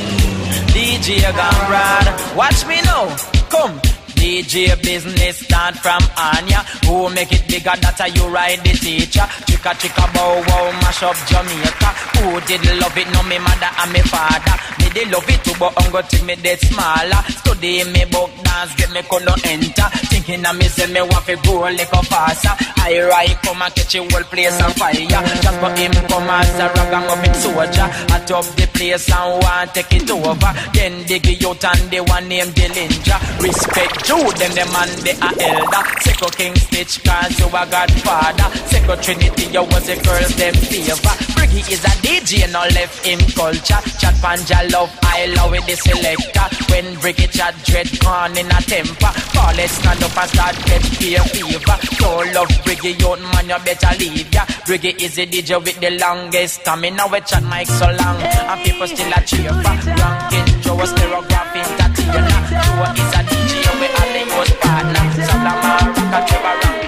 DJ gone broad. Watch me now. Come. DJ business start from Anya. Who make it bigger, that's how you ride the teacher. Chicka chicka bow wow, mash up Jamaica. Who did love it, no me mother and me father. Me they love it too, but I'm gonna take me dead smaller. Study me book dance, get me couldn't enter. Thinking of me say me want to go a little faster. I ride come and catch a whole place on fire. Just for him come as a ragamuffin soldier. I top the place and want take it over. Then they get out and they one name Dillinger. Respect you, them man they are elder. Second King Stitch cause you a godfather. Second Trinity you was a girl's them favor. Briggy is a DJ no left him culture. Chat Panja love I love with the selector. When Briggy chat dread gone in a temper. Call it stand up and start catch fear fever. Don't love Briggy young man you better leave ya. Briggy is a DJ with the longest stamina. We chat mic so long and people still a cheer for. Ranking Joe Stereograph entertainer. Joe is a DJ with Hollywood partner. Salama rock Trevor rock.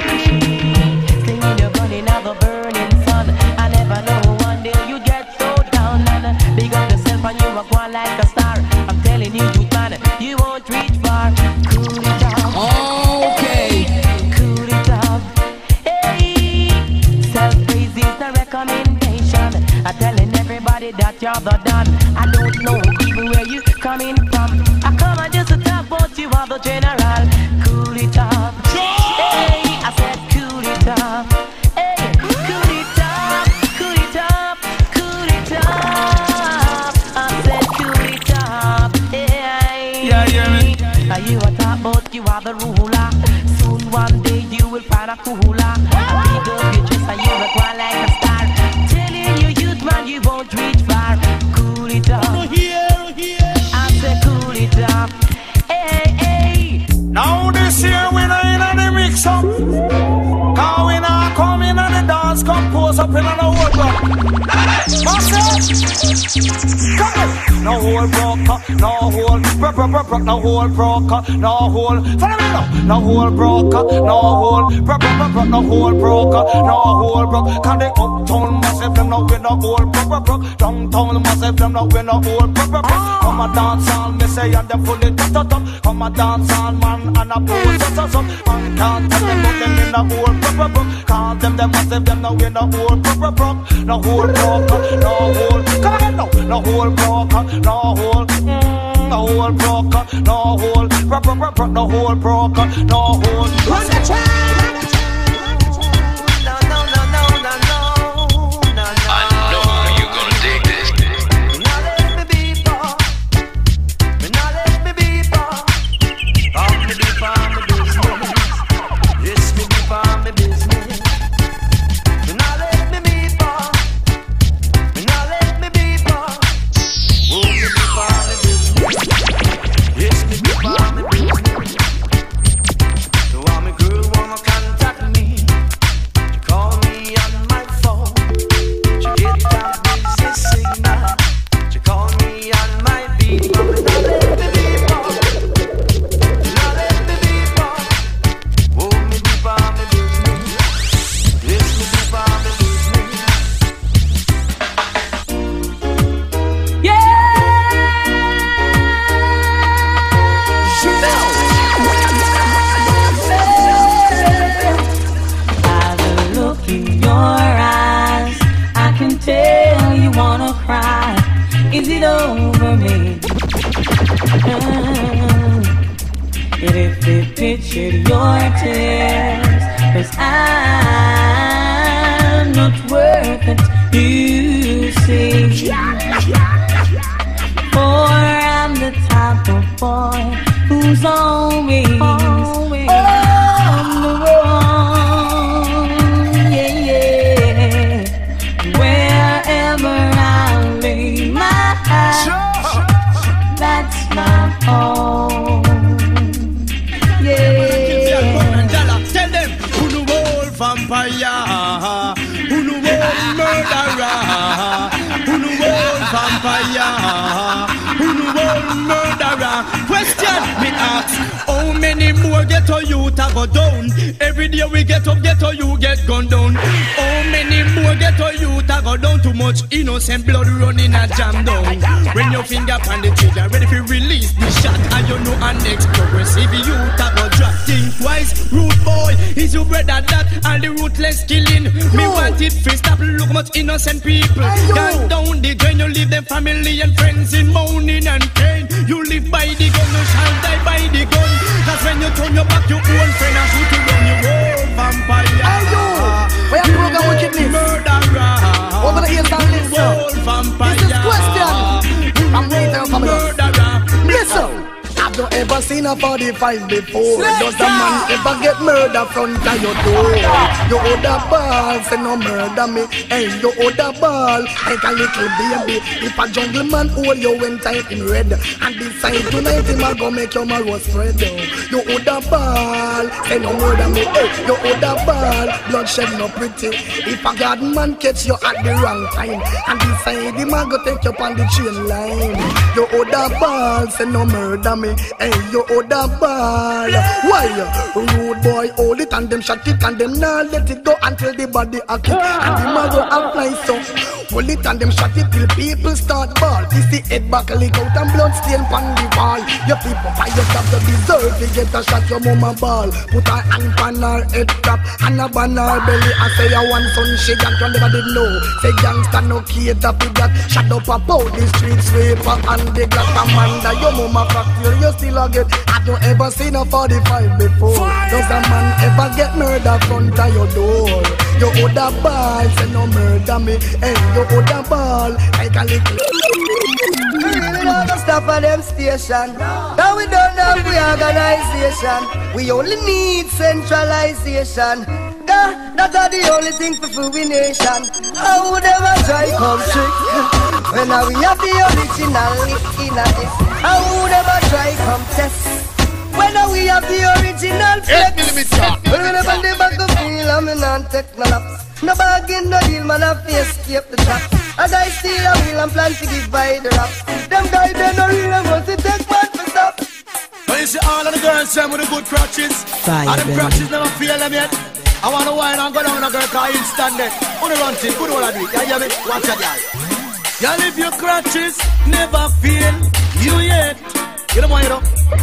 Singing your burning out the burning sun. I never know one day you get so down and big up yourself and you rock one like a star. I'm telling you, youth man, you won't reach far. Cool it off. Okay. Cool it off. Hey. Self-praise is the recommendation. I'm telling everybody that you're the done. I don't know even where you coming from. I come and just talk about you are the general. Cool it off. Hey, I said cool it off. Hey, cool it off. Cool it off. Cool it off. I said cool it off. Hey, yeah, yeah. You are talk about you are the ruler. Soon one day you will find a cooler. I big up you just and you look one like a star. Telling you youth man you won't reach far. Cool it off. I said cool it off. Hey, hey. Now this year we not in the mix up. Cause we not come in the dance, compose up in the whole block. No hole broker, no hole, no hole broker, no hole. Follow me now. No hole broker, no hole, no hole broker, no hole broker. Can they uptown massive them now with no hole, downtown massive them now with no hole. Come a dance on me say and them fully top. Come a dance on man and a pose so. Man can't tell them put them in a hole. Can't them massive them now with no hole, no hole broker, no hole. Come again now. No hole broker, no hole. No hole broker, no hole. No hole broker, no hole. Run the track. No. I know you're gonna dig this. Now let me be far. Now let me be far. I'm the deep on the business. Yes, me deep on the business. Now let me be far. Now let me be far. Oh, me deep on the business. Yes, me deep on the business. So I'm a girl. it, shed your tears, 'cause I'm not worth it, you see. For I'm the type of boy who's always on the run, yeah. Wherever I lay my eyes, that's my home, yeah. Tell them who the whole vampire, who the whole murderer, who the whole vampire, who the whole murderer. Question me ask, how many more ghetto youth a go down? Every day we get up, ghetto you get gunned down. How many more ghetto youth a go down? Too much innocent blood running a jam down. When your finger on the trigger, ready to release the shot, and you know our next progressive youth a go drop. Think twice, rude boy, is your brother that? All the ruthless killing, me want it to stop. Look much innocent people gun down the drain. You leave them family and friends in mourning and pain. You live by the gun, you shall die by the gun. Cause when you turn your back, your own friend and shoot you down. You whole vampire. Hey yo, where you program wickedness? Murderer. Over the ears and listen. Whole vampire. This is question. I'm waiting for murderer. Listen. Have you ever seen a 45 before? Does a man ever get murder front of your door? You hold a ball, say no murder me. Hey, you hold a ball like a little baby. If a jungle man hold you when tight in red, and decide tonight him a go make your marrow spread. You hold a ball, say no murder me. Hey, you hold a ball, bloodshed no pretty. If a god man catch you at the wrong time, and decide him a go take you on the chain line. You hold a ball, say no murder me. Hey, you hold a ball. Why? Rude boy hold it and them shot it and them now let it go until the body a kick and the man go apply so. Hold it and them shot it till people start ball. This the head back leak out and blood stain on the wall. Your people by yourself you deserve to get a shot your mama ball. Put her hand on her head top and a ban her belly and say you want son she got you never did know. Say gangsta no cater for that. Shut up about the street sweeper and the glass commander. Your mama fracture you still a get. Have you ever seen a 45 before? Does a man ever get murder front of your door? You hold a ball, say no murder me. Hey, you hold a ball like a little. We don't stop at them station. Now we don't have reorganization. We only need centralization. That's the only thing for free nation. How would ever try come trick? When we have the original in a this. How would ever try come test? When we have the original flex. When we never the back of feel I'm in on technology. No bargain, no deal, man, I face escape the trap. As I steal a wheel and plan to give by the rap. Them guys, they no real and want to take man for stop. When you see all of the girls them with the good crutches, and the crutches never feel them yet. I want to wine and go down a girl cause he'll stand there. Wanna run thing, good all I do. Yeah, me, watch that guy. Y'all if your crutches never feel you yet. You know what you know?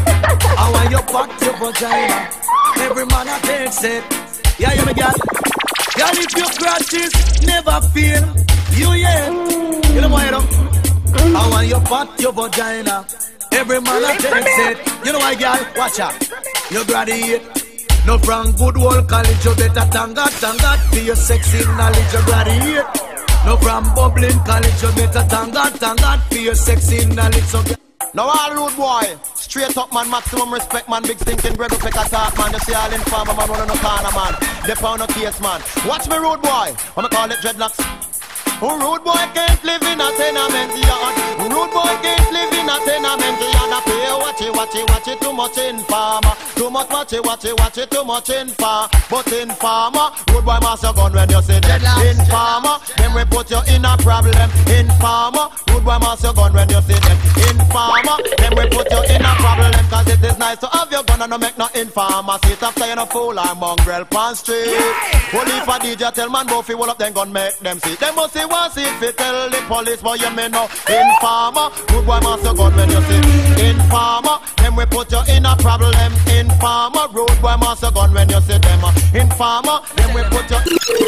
I want your back, your vagina. Every man I takes it. Yeah, me, girl. Y'all if your crutches never feel you yet. You know what you know? I want your butt, your vagina. Every man I takes it. You know why, girl? Watch out. You graduate. No from good old college, you better thank God for your sexy knowledge, you graduate. No from bubbling college, you better thank God for your sexy knowledge. So now all rude boy, straight up man, maximum respect man, big thinking, Greg up like a talk man. You see all informer man, run on no corner man, they pound no case man. Watch me rude boy, I'm gonna call it dreadlocks. Who rude boy can't live in a tenement yard. Who rude boy can't live in a tenement yard. I pay watch it too much in farmer. Too much watch it too much in farmer. But in farmer, rude boy must have gone when you say that. In farmer, then we put you in a problem. In farmer, rude boy must have gone when you say that. In farmer, then we put you in a problem. Cause it is nice to have your gun and no make no informer. Sit after you no fool or mongrel pan street. Only if a DJ tell man Buffy roll up then gun make them see. Them must see once if you tell the police, but you may know. Informer, good boy must have gun when you see. Informer, then we put you in a problem. Informer, rude boy must have gun when you see them. Informer, then we put you.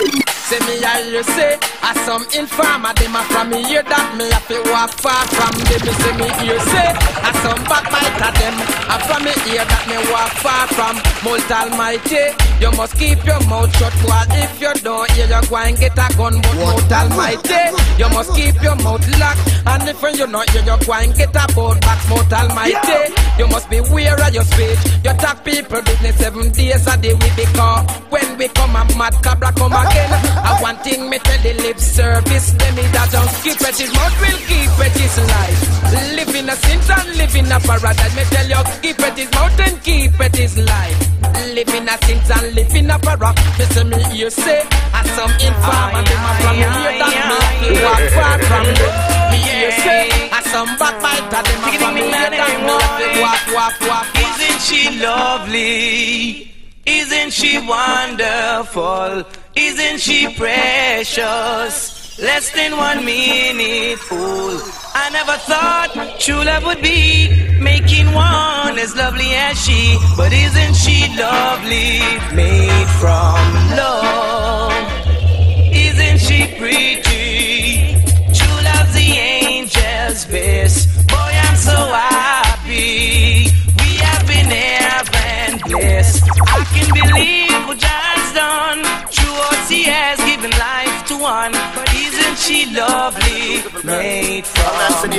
say me I hear say, as some informer them a from me hear that me have to walk far from them. Me say me hear say, as some backbiter them a from me hear that me walk far from Most Almighty. You must keep your mouth shut, while if you don't hear you go and get a gun. But Most Almighty, you must keep your mouth locked, and if you not hear you go and get a boat back. Most Almighty, you must be aware of your speech. You talk people business 7 days a day with the car. When we come a mad cabra come again. I one thing me tell the lip service, them me that don't keep it, his mouth will keep it his life. Live in a sin and live in a paradise. Me tell you, keep it his mouth and keep it his life. Live in a sin and live in a paradise. Me say me hear say, as some informer them a from me hear that me walk far from them. Me hear say, as some backbiter them a from me hear that me walk. Isn't she lovely? Isn't she wonderful? Isn't she precious? Less than 1 minute old. I never thought true love would be making one as lovely as she. But isn't she lovely? Made from love. Isn't she pretty? True love's the angel's best. Boy, I'm so happy. We have been heaven blessed. I can believe what God's done. True what he has given life to one. But isn't she lovely? Made from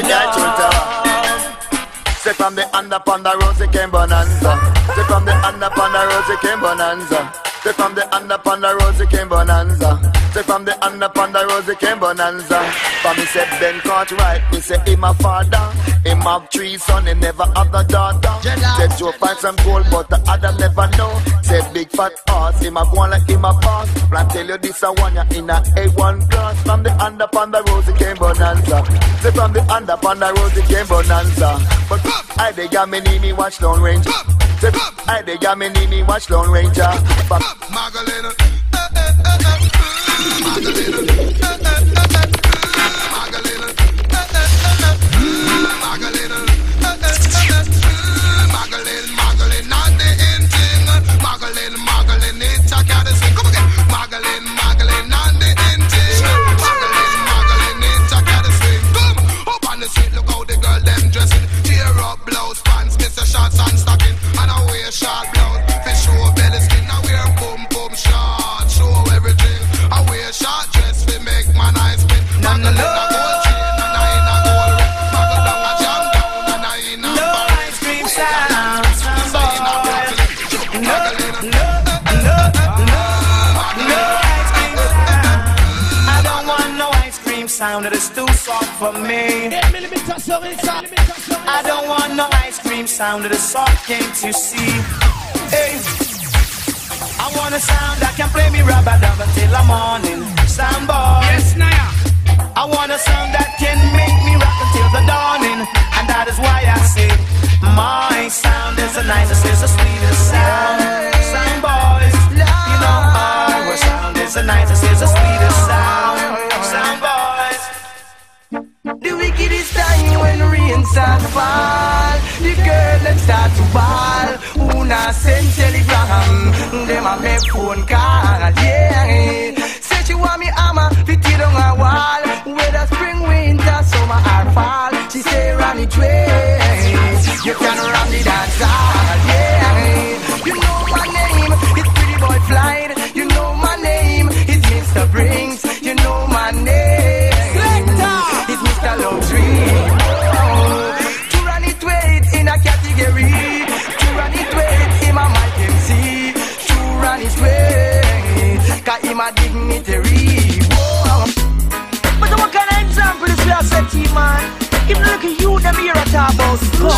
love. Say from the under upon the rosy came bonanza. Say from the under upon the rosy came bonanza. Say from the under upon the rosy came bonanza. Say from the under upon the rosy came bonanza. For me said Ben Cartwright, me say him a father. Him have 3 sons, he never have a daughter. Said Joe find some gold, but the other never know. Said big fat horse, him a go on like him a boss. Plan tell you this a one, you in a A1 class. From the under upon the rosy came bonanza. Say from the under upon the rosy came bonanza. But I dey got me need me watch Lone Ranger. I dey got me need me watch Lone Ranger. Magdalena, Magdalene, not the end thing. Magdalene, it's a gotta sing. Come again. Magdalene, not the end thing. Magdalene, it's a gotta sing. Come up on the street, look how the girl them dressing. Tear up blouse, pants, Mr. Shots and stocking, and I wear short blouse. Fish show belly skin, I wear boom short, show everything. I wear short dress, we make my nice spin. Magdalene, a gold chain, and I in a gold ring. Magdalene, a jam down, and I in a no ice cream sound. Sound that is too soft for me. I don't want no ice cream sound that is soft, can't you see? Hey, I want a sound that can play me rubber-dubber till the morning. Sound boy. Yes, Naya. I want a sound that can make me rock until the dawning. And that is why I say my sound is the nicest, is the sweetest sound. Sound boys, you know our sound is the nicest, is the sweetest sound. Sound boys. The wickedest time when rain starts fall, the girl them start to ball. Una send telegram, them a make phone call, yeah. Say she want me hammer, fit it on a wall. Whether spring, winter, summer or fall, she say run it way. You can run the dance hall, yeah. You know my name, it's Pretty Boy Flight. You know my name, it's Mr. Brings. You know my name. Luxury. Oh, to run it weight in a category, to run it weight in my mic MC, to run it weight, cause I'm a dignitary. Whoa. But what kind of example is your set, man? If you look at you, them here at our boss.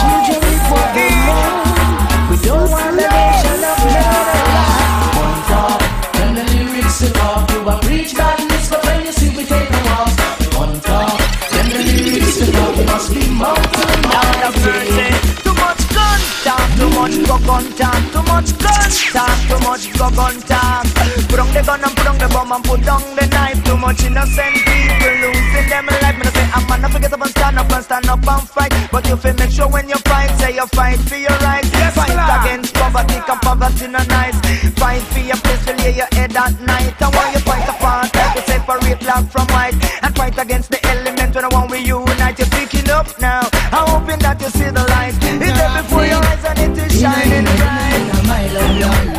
We don't want the nation of love. On top, when the lyrics are off, you are preach badness, but when you see we take a walk. On top. Must be mountain down of too much gun talk, too much gun talk, too much gun talk, too much gun talk. Put on the gun and put on the bomb and put down the knife. Too much innocent people losing them life. Me no say I'm gonna forget up and stand up and fight. But you feel make sure when you fight, say you fight for your rights. Yes, fight against poverty, cause poverty no nice. Fight for your place to lay your head at night. And while you fight apart. dark from white, and fight against the element when I want we unite. You're picking up now, I'm hoping that you see the light. It's there before your eyes and it is shining bright. My love,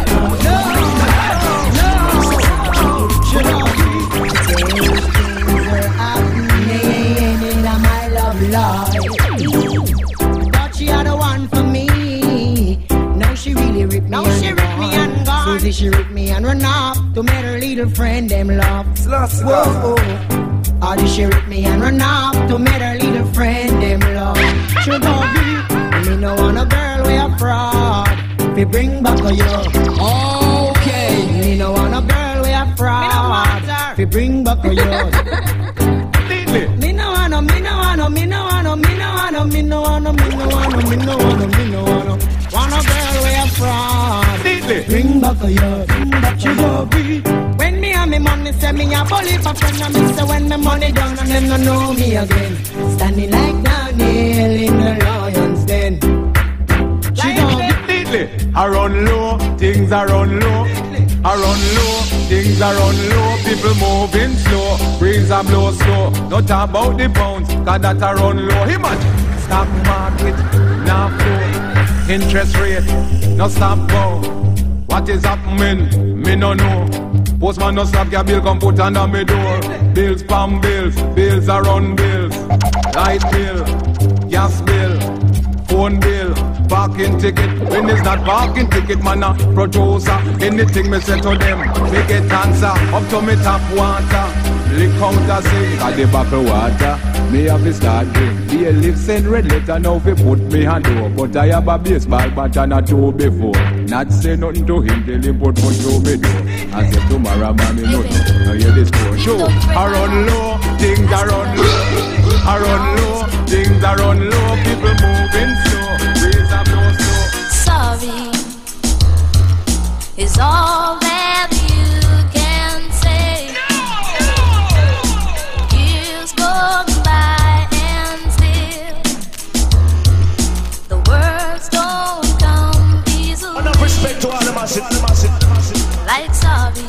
should not be things are happening in my love life. Thought she had a one for me. Now she really ripped me and gone. Susie, she ripped me and run off to make her little friend them love. Whoa, Audie, she ripped me and run off to make her little friend them love. Should not be. Me no want a girl with a fraud. We bring back a yo. Okay. Me no want a girl with a fraud. We bring back a yo. Me no wanna. Want a girl with a fraud. Bring back a yo. She go be. When me and me money say me a bully for friend, and me say when me money down and them no know me again. Standing like Daniel in the lion's den. She go be. I run low, things are run low. I run low, things are run low. People moving slow, breeze a blow slow. No talk about the pounds, cause that a run low. Hey man, stock market, now flow. Interest rate, no stop go. What is happening? Me no know. Postman no stop your bill, come put under me door. Bills pam bills, bills are run bills. Light bill, gas bill, phone bill. Parking ticket, when it's not parking ticket, man a producer. Anything me say to them, me get answer. Up to me tap water, lick counter sing. Got the bottle water, me have to start drink. Be a live send red letter now fi put me hand over. But I have a baseball bat and a two before. Not say nothing to him till he put to me door. I said tomorrow man me nothing, now hear this score. Show, I run low, things are run low. I run low, things are run low. People moving slow. Sorry is all that you can say. Years go by and still the words don't come easily. Enough respect to all the massive. Like sorry.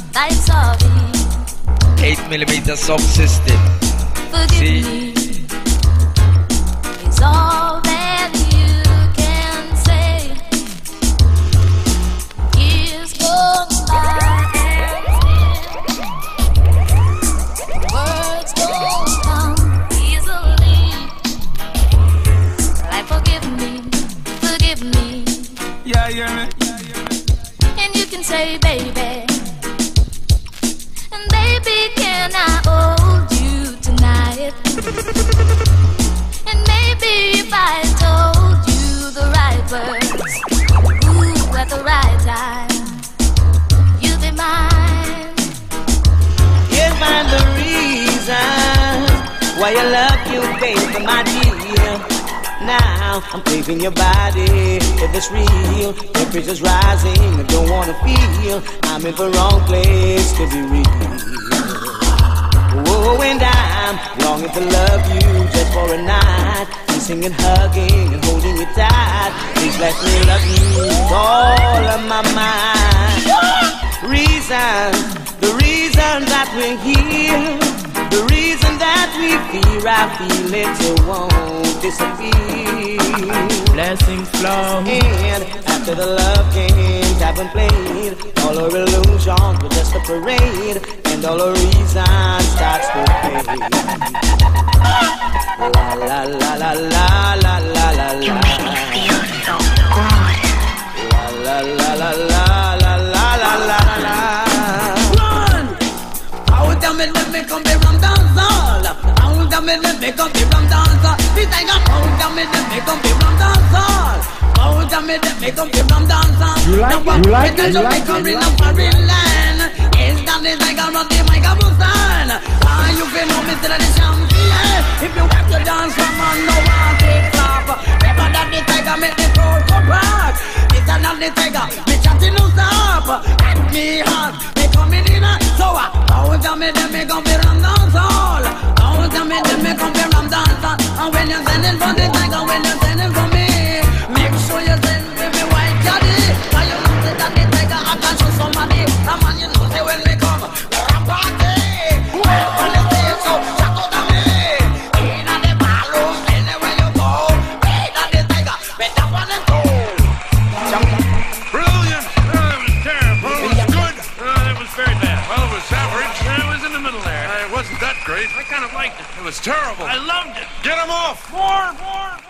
8mm subsystem. Forgive me is all that you can say. Years go by and still words don't come easily. Like forgive me. Yeah, me. And you can say baby. And baby, can I hold you tonight? And maybe if I told you the right words, ooh, at the right time, you'd be mine. Here's the reason why I love you, baby, my dear. Now I'm craving your body. If it's real, temperature's rising. I don't wanna feel I'm in the wrong place to be real. Oh, and I'm longing to love you just for a night. Kissing and hugging and holding you tight. Please let me love you with all of my mind. The reason that we're here, the reason that we fear, I feel it won't disappear. Blessings flow. And after the love games have been played, all our illusions were just a parade, and all our reason starts to fade. La la la la la la la la la. La la la la la la la la la. Run! How damn it, let me come be from dancehall. How damn it, let me come be from dancehall. This I got how damn it, let me come be from dancehall. How damn it, let me come be from dancehall. You like it? You like it? You like it? In a foreign land. Yes, that is like a run the microphone. Ah, you feel no Mr. the champion. If you have to dance from on no one take off. Never that the tiger make the crowd go rock. It's another tiger, me chatting no stop. At me hot, me coming in so how damn it, let me come be from dancehall. How damn it, let me come be from dancehall. And when you're sending for the tiger, when you're sending for me, make sure you send me me white caddy. Why you know that the tiger I can show somebody. A man you know say when we come, we're a party. great. I kind of liked it. It was terrible. I loved it. Get him off! More!